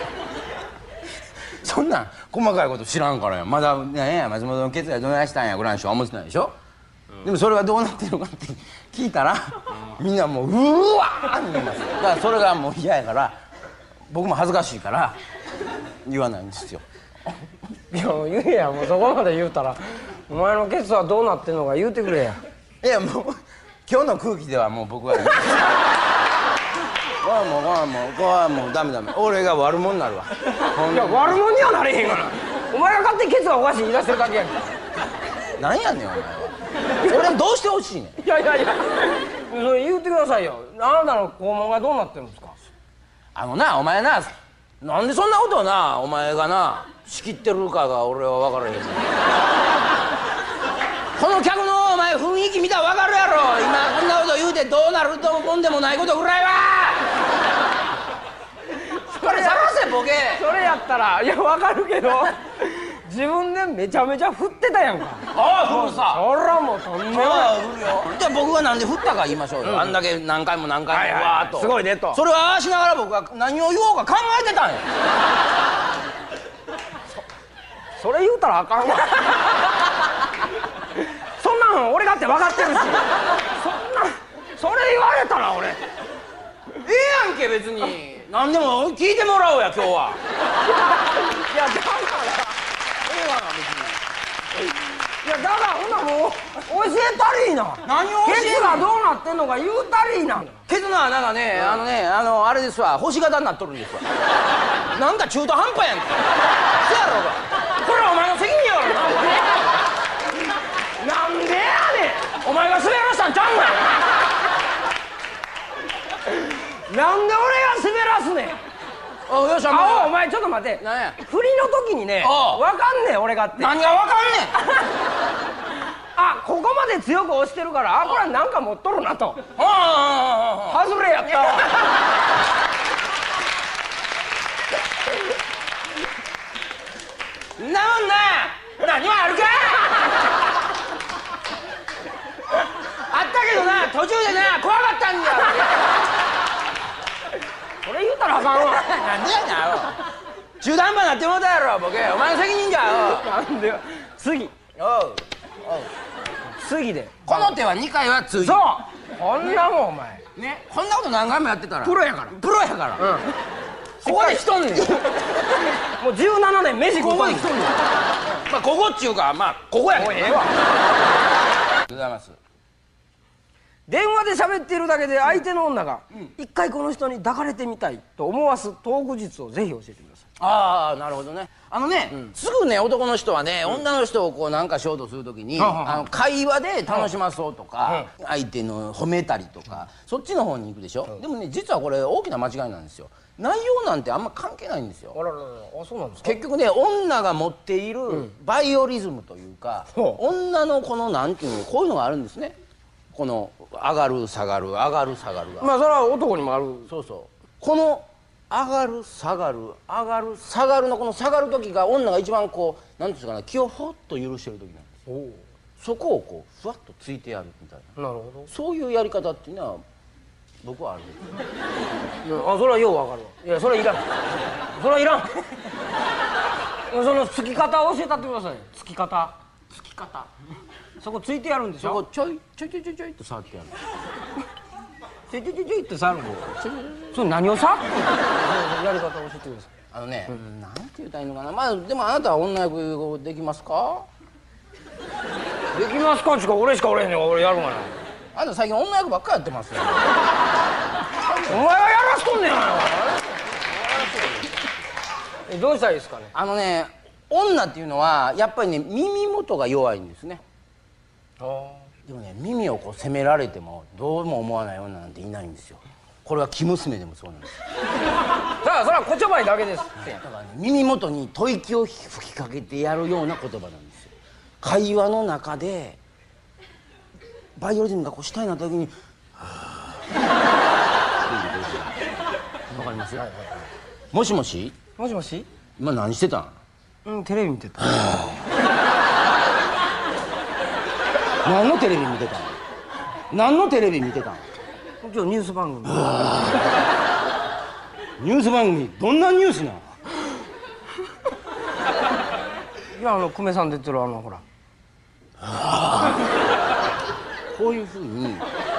そんなん細かいこと知らんからや。まだね松本のケツがどないしたんやぐらいしか思ってないでしょ。でもそれがどうなってるのかって聞いたらみんなもううわーって言います。だからそれがもう嫌やから僕も恥ずかしいから言わないんですよ。 いや言えや、もうそこまで言うたらお前のケツはどうなってんのか言うてくれや。 いやもう今日の空気ではもう僕はこれはもうこれはもうこれはもうダメダメ、俺が悪者になるわ。 いや悪者にはなれへんがな。お前が勝手にケツがおかしい言い出してるだけやんか。 なんやねんお前は。俺どうしてほしいねん。 いやいやいやそれ言ってくださいよ。あなたの肛門がどうなってるんですか。 あのなお前な、なんでそんなことをなお前がな仕切ってるかが俺は分からへん。この客のお前雰囲気見たら分かるやろ。今こんなこと言うてどうなると思うんでもないことぐらいは。これ探せボケ。 それやったらいや分かるけど自分でめちゃめちゃ振ってたやんか。 ああ振るさ。 そらもうとんでもない。 振るよ。じゃあ僕がなんで振ったか言いましょうよ、うん、あんだけ何回も何回もわーっと、 すごいねと。 それをああしながら僕は何を言おうか考えてたんや。 そ, それ言うたらあかんわ。そんなん俺だって分かってるし。 別に何でも聞いてもらおうや今日はいやだからええわな別にいやだからほなもう教えたりーな。 何を教えんのケツがどうなってんのか言うたりーな。 ケツの穴がね、あのね、あのあれですわ、星型になっとるんですわなんか中途半端やんけそやろうがこれはお前の責任やろなんでやねんお前が滑らしたんちゃうなんで俺が滑らすねん。 がんおよしあおお前ちょっと待って。 何や振りの時にねおうわかんねん俺がって。 何がわかんねあここまで強く押してるからあこれなんか持っとるなと。 んはあはあはあ外れやったわ。 んなもんな何もあるかあったけどな途中でな怖かったんだよこれ言うたらあかんわ。 なんでやねんアホ中途半端になってもうたやろボケお前の責任じゃなんでよ次おう次でこの手はにかいは通じそうこんなもんお前ねこんなこと何回もやってたらプロやからプロやからうんここで来とんねんもうじゅうななねん飯食こうとんねん。 こで来とんねんまあここっちゅうかまあここやけどもうええわ。 ございます電話で喋っているだけで相手の女が一回この人に抱かれてみたいと思わすトーク術をぜひ教えてください。 ああなるほどねあのね、すぐね男の人はね、女の人をこうなんかしようとするときに、あの会話で楽しまそうとか、相手の褒めたりとか、そっちの方に行くでしょ、でもね実はこれ大きな間違いなんですよ。内容なんてあんま関係ないんですよ。 あらららあそうなんですか。 結局ね女が持っているバイオリズムというか、女のこのなんていうのこういうのがあるんですね。この上がる下がる上がる下がるが、 まあそれは男にもある。 そうそうこの上がる下がる上がる下がるのこの下がる時が女が一番こうなんていうかな気をほっと許してる時なんです。 おおそこをこうふわっとついてやるみたいな、 なるほど。 そういうやり方っていうのは僕はある。 いやあそれはようわかるわ。いやそれはいらんそれはいらんそのつき方を教えたってください。つき方つき方そこついてやるんでしょ。 そこちょいちょいちょいちょいちょいって触ってやる。 ちょいちょいちょいちょいって触るの。それ何をさやり方を教えてください。 あのね、うん、なんて言うたらいいのかな。まあでもあなたは女役できますか。 できますかちか俺しかおれへんねん。俺やるがな。 あなた最近女役ばっかやってますよ。 お前はやらしとんねん。えどうしたらいいですかね。 あのね女っていうのはやっぱりね耳元が弱いんですね。でもね耳をこう責められてもどうも思わない女なんていないんですよ。これは生娘でもそうなんです。 さあそれは言葉にだけですって。 だからね耳元に吐息を吹きかけてやるような言葉なんですよ。会話の中でバイオリズムがこう下になった時にはぁわかります、はいはいはい、もしもしもしもし。 今何してたん。 うんテレビ見てた。 何のテレビ見てたん。何のテレビ見てたん。 今日ニュース番組。 ニュース番組どんなニュースなん。 いやあの久米さん出てるあのほらこういうふうに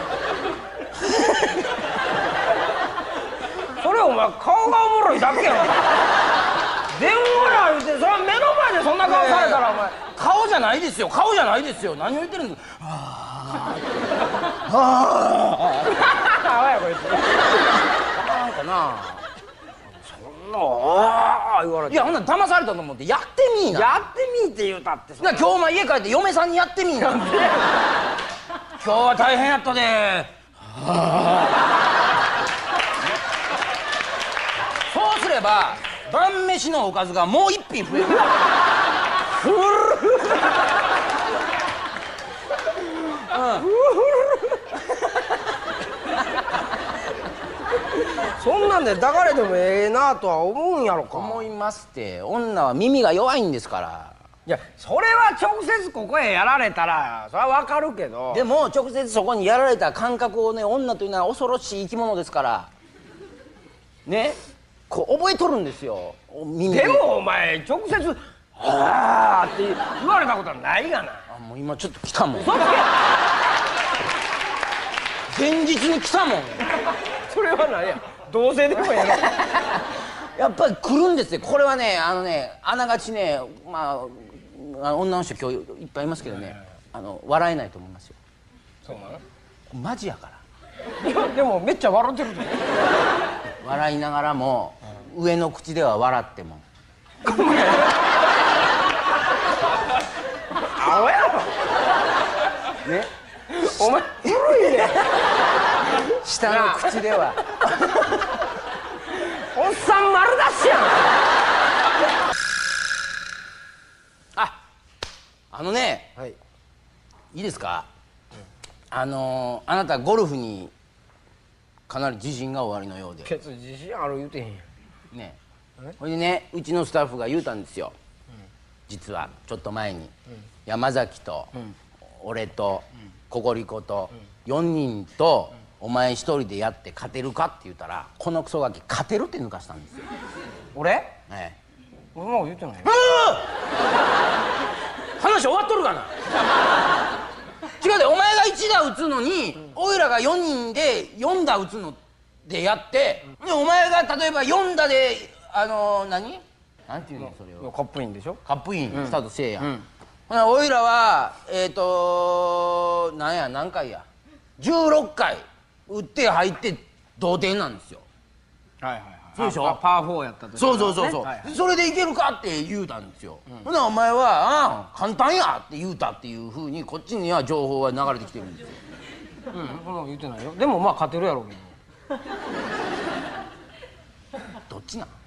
それお前顔がおもろいだけやん。電話や言うてそれは目の前でそんな顔されたらお前顔じゃないですよ顔じゃないですよ。何を言ってるんですか。 あやこいつなんかなそんなああ言われて。 いやほんなら騙されたと思ってやってみーな。 やってみって言うたってそんな。 今日お前家帰って嫁さんにやってみーな。今日は大変やったで。そうすれば晩飯のおかずがもう一品増える。 そんなんで抱かれてもええなとは思うんやろか。 思いますって。女は耳が弱いんですから。 いやそれは直接ここへやられたらそれはわかるけど。 でも直接そこにやられた感覚をね女というのは恐ろしい生き物ですからねこう覚えとるんですよ耳でもお前直接「はあ」って言われたことはないがな。 あもう今ちょっと来たもん。 それ現実に来たもん。 それは何や。 同性でもええの。 やっぱり来るんですよ。これはね、あのね、あながちね、まあ女の人今日いっぱいいますけどね、あの笑えないと思いますよ。 そうなの？ マジやから。 いやでもめっちゃ笑ってるで。 笑いながらも、上の口では笑っても。 アホやろ。ね。お前古いね。 下の口では。 おっさん丸出しやん。 あ、あのね、 はい。 いいですか。うん、あのー、あなたゴルフにかなり自信がおありのようで。 ケツ自信ある言うてへんやん。 ね。ほいでね、うちのスタッフが言うたんですよ。うん、実はちょっと前に、うん、山崎と、うん、俺と、うん、ココリコと、うん、よにんと、うん、お前一人でやって勝てるかって言ったら、このクソガキ勝てるって抜かしたんですよ。 俺？ ええ。 俺も言ってないよ。 話終わっとるかな。違うで、お前がいち打打つのに、うん、おいらがよにんでよん打打つのでやって、うん、でお前が例えばよん打であのー、何なんていうのそれをカップインでしょ。 カップイン、うん、スタートせえや、うん、ほなおいらはえっ、ー、とー、なんや何回やじゅうろっかい打って入って同点なんですよ。 はいはいはい。 そうでしょ。 パーフォーやったと。 そうそうそうそう、はいはい、それでいけるかって言うたんですよ、うん、ほなお前はああ簡単やって言うたっていうふうにこっちには情報が流れてきてるんですよ。 うん、そんなの言ってないよ。でもまあ勝てるやろうけど。 どっちなん？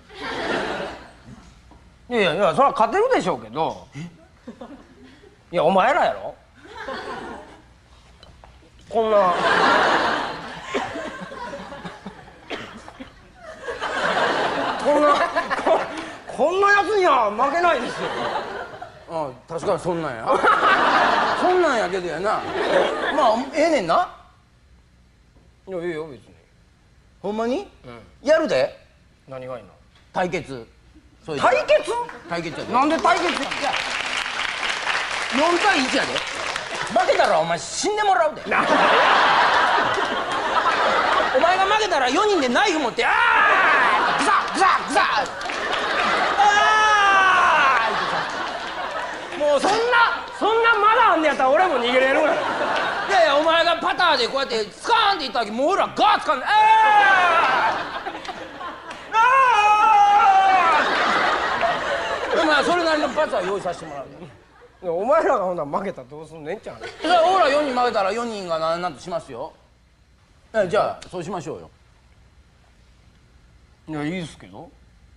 いやいやいや、それは勝てるでしょうけど。いやお前らやろ。こんな。こんな こ, こんなやつには負けないですよ。 ああ確かにそんなんや。そんなんやけどやな。まあええねんな。 いやいいよ別に。 ほんまに、うん、やるで。 何がいいの？ 対決。 そういう対決？ 対決やで。 なんで対決やん？いやよんたいいちやで。負けたらお前死んでもらうで。お前が負けたらよにんでナイフ持ってああグサグサグサああもうそんなそんなまだあんねやったら俺も逃げれるわ。 いやいやお前がパターでこうやってスカーンっていった時もう俺らガーッつかんであああまあそれなりのパター用意させてもらうで。 お前らがほんなら負けたらどうすんねんちゃう。 俺らよにん負けたらよにんがなんなんとしますよ。じゃあそうしましょうよ。 いやいいですけど。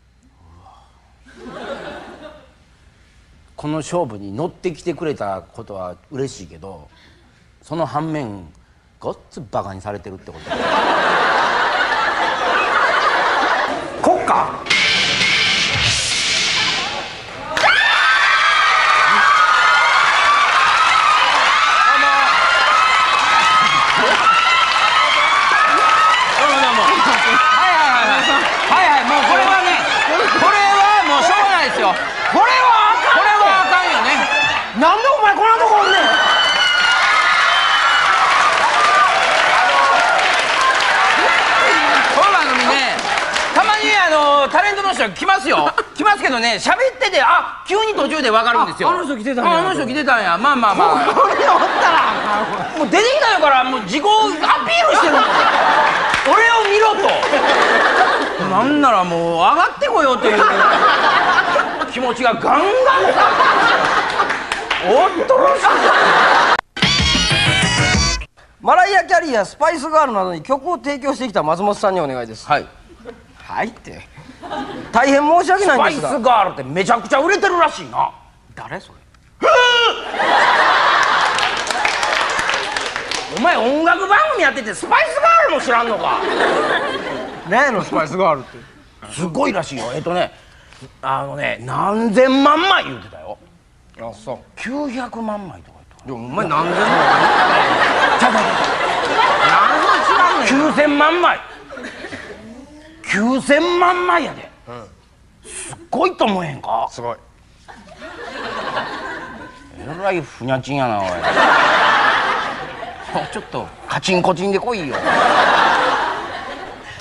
この勝負に乗ってきてくれたことは嬉しいけど、その反面ごっつバカにされてるってこと。 国家。なんでお前こんなとこおんねん。 この番組ね、たまにあのタレントの人来ますよ。来ますけどね、喋っててあ急に途中で分かるんですよ。 あの人来てたんや。 あの人来てたんや。まあまあまあ。 ここにおったらもう出てきたよからもう自己アピールしてるの。俺を見ろと。なんならもう上がってこようという気持ちがガンガンさ。おっとろしい。 マライア・キャリーやスパイスガールなどに曲を提供してきた松本さんにお願いです。 はい。 はいって大変申し訳ないんですが、 スパイスガールってめちゃくちゃ売れてるらしいな。 誰それ？ お前音楽番組やっててスパイスガールも知らんのか。 何やのスパイスガールって。 すごいらしいよ。えっとねあのね何千万枚言うてたよ。 あそう。 きゅうひゃくまんまいとか言った。 いやお前何千万。 ちゃうちゃうちゃう。きゅうせんまんまい。きゅうせんまんまいやで。うん、すっごいと思えへんか。 すごい。 えらいふにゃちんやなおい。ちょっとカチンコチンで来いよ。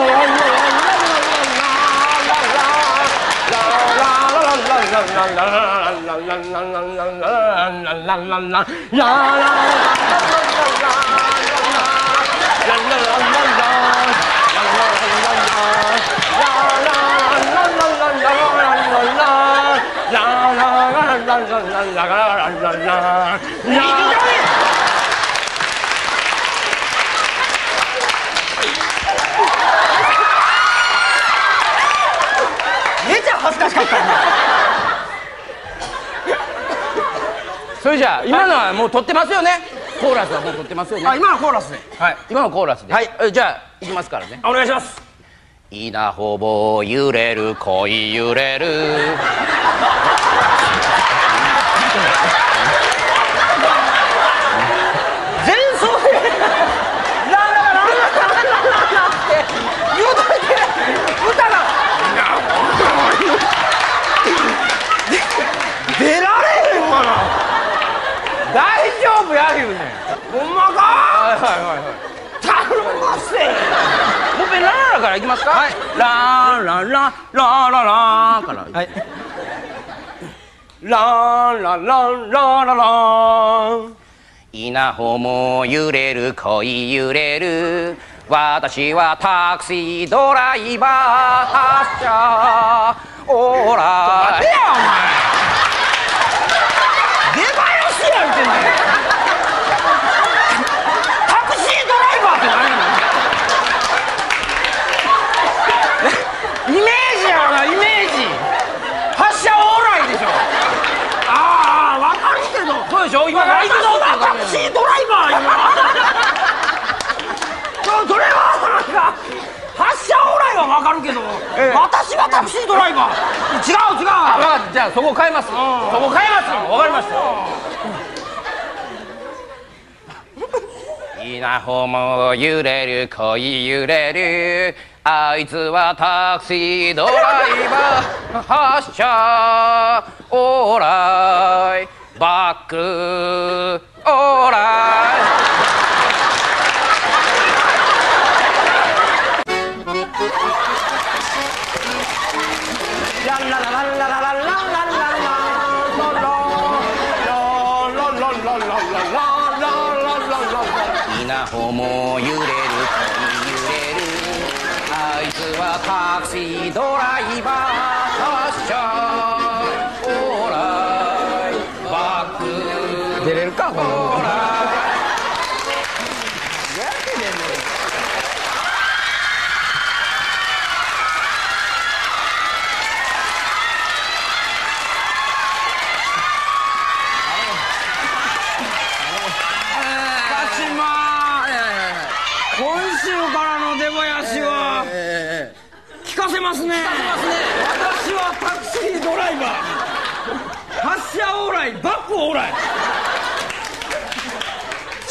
恥ずかしかったんだ。それじゃあ今のはもう撮ってますよね。コーラスはもう撮ってますよね。 あ、今のコーラスで。 はい、今のコーラスで。はい、じゃあいきますからね。 お願いします。 稲穂も揺れる恋揺れる前奏でラララララララって言うといて歌が出られへんかな。大丈夫や言うねん。ほんまか。はいはいはいはい。頼ませ。もう一遍ラララからいきますか。はい。ラララララララから。はい。ララララララ。稲穂も揺れる恋揺れる。私はタクシードライバー発車オーライ。待てやお前。出囃子や言うてんねん。タクシードライバーって何やねん。イメージやろな、イメージ。発車オーライでしょ。ああ、わかるけど。そうでしょ。今ライブのタクシードライバー今。それはなんか発車オーライはわかるけど、ええ、私がタクシードライバー違う違う。あ、分かった。じゃあそこ変えます。そこ変えます。わかりました。稲穂も揺れる恋揺れる。あいつはタクシードライバー発車オーライバックオーライ。稲穂も揺れる恋揺れる。あいつはタクシードライバー発車オーライバック。出れるかこのオーライ。今週からの出囃子は聞かせますね。私はタクシードライバー発車オーライバックオーライ。違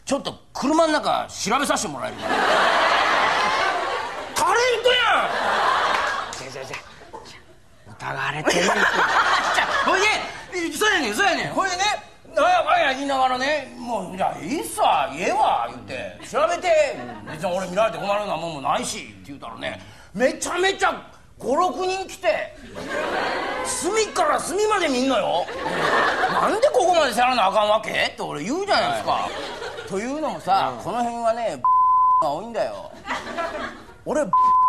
ちょっと車の中調べさせてもらえるかな。タレントやん。違う違う違う、 疑われてる。 ほいで、そうやねんそうやねん、ほいでね、なんやかんや言いながらね、もうじゃあいいっすわ、ええわ言って調べて、別に俺見られて困るようなもんもないしって言うたらね、めちゃめちゃごろくにん来て、隅から隅まで見んのよ。なんでここまでせらなあかんわけって俺言うじゃないですか、はい、というのもさ、うん、この辺はねが多いんだよ。俺い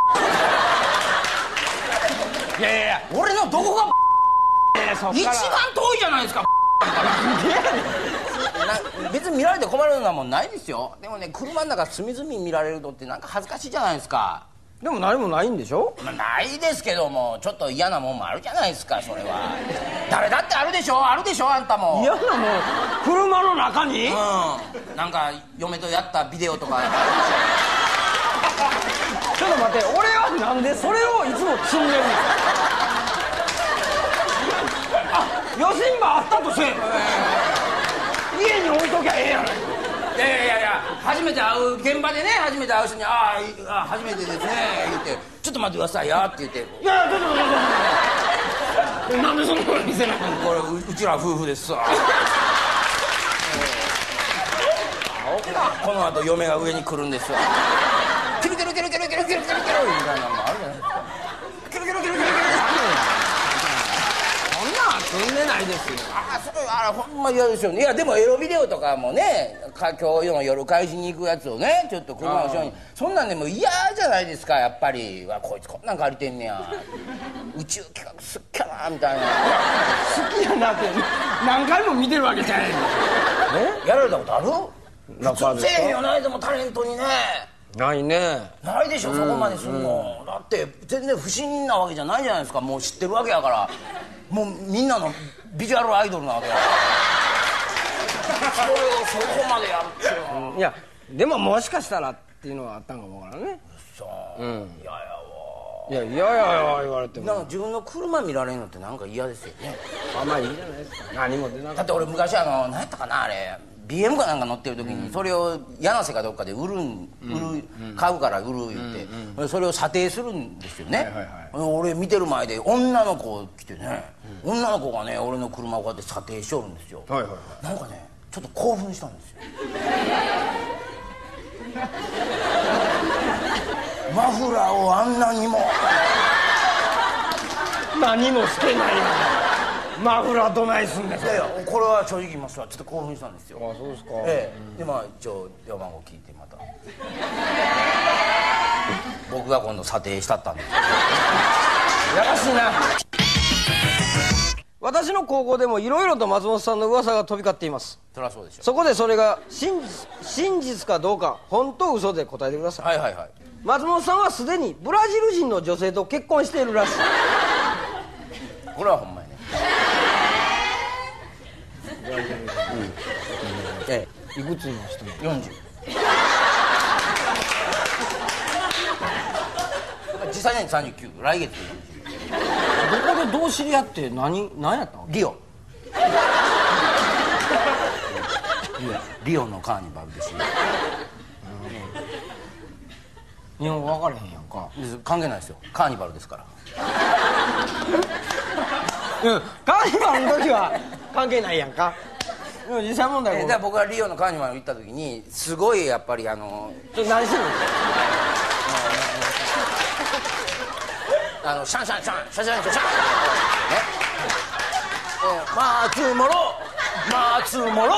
やいやいや、俺のどこが一番遠いじゃないですか。別に見られて困るようなもんないですよ。でもね、車の中隅々見られるのってなんか恥ずかしいじゃないですか。 でも何もないんでしょ。 まあ、ないですけども、ちょっと嫌なもんもあるじゃないですか。それは誰だってあるでしょ、あるでしょ、あんたも。 嫌なもん車の中に、 うん、なんか嫁とやったビデオとかあるでしょ。ちょっと待って、俺はなんでそれをいつも積んでるの。あ、余震があったとせえ、家に置いときゃええやない。 いやいやいやいや、初めて会う現場でね、初めて会う人に「ああ初めてですね」言って「ちょっと待ってくださいよ」って言って「 いやいや、ちょっと待ってください。なんでその声見せないの。 これ う, うちら夫婦ですわ。この後嫁が上に来るんですわ。キルキルキルキルキルキルキルキルみたいなのもあるじゃないですか。キルキルキルキルキルキル。 そんなん積んでないですよ。 ああ、それあれほんま嫌ですよね。いやでもエロビデオとかもね、か今日の夜返しに行くやつをね、ちょっと車の後ろに、そんなんでも嫌じゃないですか、やっぱり。わ、こいつこんなん借りてんねや、宇宙企画好きやなみたいな。 好きやなって何回も見てるわけじゃないの。 え、やられたことある？普通せえへんよないでもタレントにね。 ないね。 ないでしょ、そこまでするの、うん、だって全然不審なわけじゃないじゃないですか。もう知ってるわけやから、もうみんなのビジュアルアイドルなわけやからそれをそこまでやるっていうのは、 うん、いやでももしかしたらっていうのはあったんかもわからんね。 さあ、うん、嫌やわ。 いやいやいや言われても、 なんか自分の車見られるのってなんか嫌ですよね。 あんまりいいじゃないですか。何も出なかった。 だって俺昔あの何やったかな、あれ ビーエム かなんか乗ってる時に、それを柳瀬かどっかで売るん、売る、買うから売る言って、それを査定するんですよね。俺見てる前で女の子来てね、女の子がね俺の車をこうやって査定しおるんですよ。なんかねちょっと興奮したんですよ。マフラーをあんなにも何もしてないのにマフラーどないすんですか。 いやいや、これは正直言いますわ、ちょっと興奮したんですよ。 あ、そうですか。 ええ、でまあ一応電話番号聞いてまた僕が今度査定したったんです。 やらしいな。私の高校でもいろいろと松本さんの噂が飛び交っています。 そりゃそうでしょ。 そこでそれが真実、真実かどうか、本当嘘で答えてください。 はいはいはい。 松本さんはすでにブラジル人の女性と結婚しているらしい。 これはほんまやね。 ブラジル人、うん、ええ、いくつの人もよんじゅう。実際にさんじゅうきゅう、来月でよんじゅう。 どこでどう知り合って何何やったの。 リオリオのカーニバルですね。 日本語分からへんやんか。 関係ないですよ、カーニバルですから。 うん、カーニバルの時は関係ないやんか。でも実際問題は、 えー、僕がリオのカーニバル行った時にすごいやっぱりあのちょっと何してるの。 あのシャンシャンシャンシャンシャンシャンシャンね、えー、松諸松諸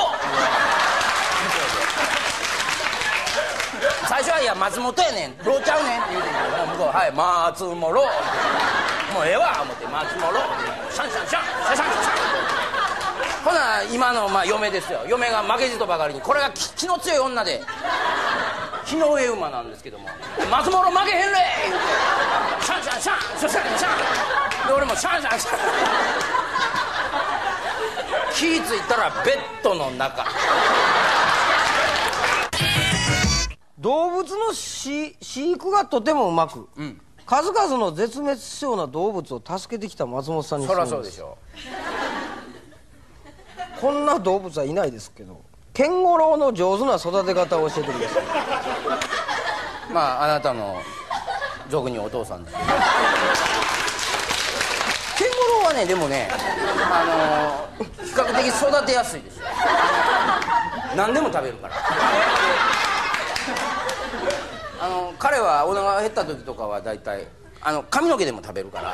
最初はいや松本やねん、ローちゃうねんって言うてんけど、向こうはい松諸、もうええわ思って松諸シャンシャンシャンシャンシャンシャンほな今のまあ嫁ですよ。嫁が負けじとばかりに、これが気の強い女で日の上馬なんですけども、松諸負けへんれ言うてシャンシャンシャンシャンシャンシャンで俺もシャンシャンシャン気ぃ付いたらベッドの中。 動物の飼育がとてもうまく、うん、数々の絶滅しそうな動物を助けてきた松本さんに。 そりゃそうでしょ。 こんな動物はいないですけど。 ケンゴロウの上手な育て方を教えてください。 まああなたの俗にお父さんですけど、ケンゴロウはねでもねあのー、比較的育てやすいですよ。何でも食べるから。あの彼はお腹が減った時とかは大体あの髪の毛でも食べるから。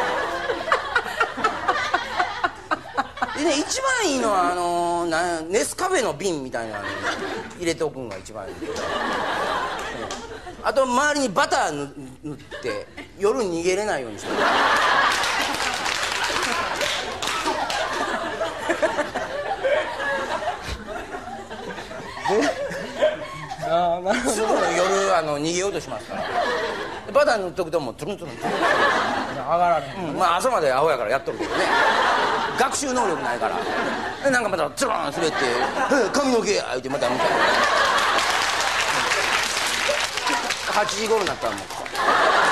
でね、一番いいのはあのー、なネスカフェの瓶みたいなのに入れておくのが一番いい。あと周りにバター塗って夜逃げれないようにしてる。 ああ、なるほど。 すぐ夜あの逃げようとしますから。バター塗っとくともうトゥルントゥルントゥルン上がられへん。 うん、まあ朝までアホやからやっとるけどね。学習能力ないから。なんかまたツルン滑って「髪の毛や」言うてまた見たいな。はちじ頃になったらもう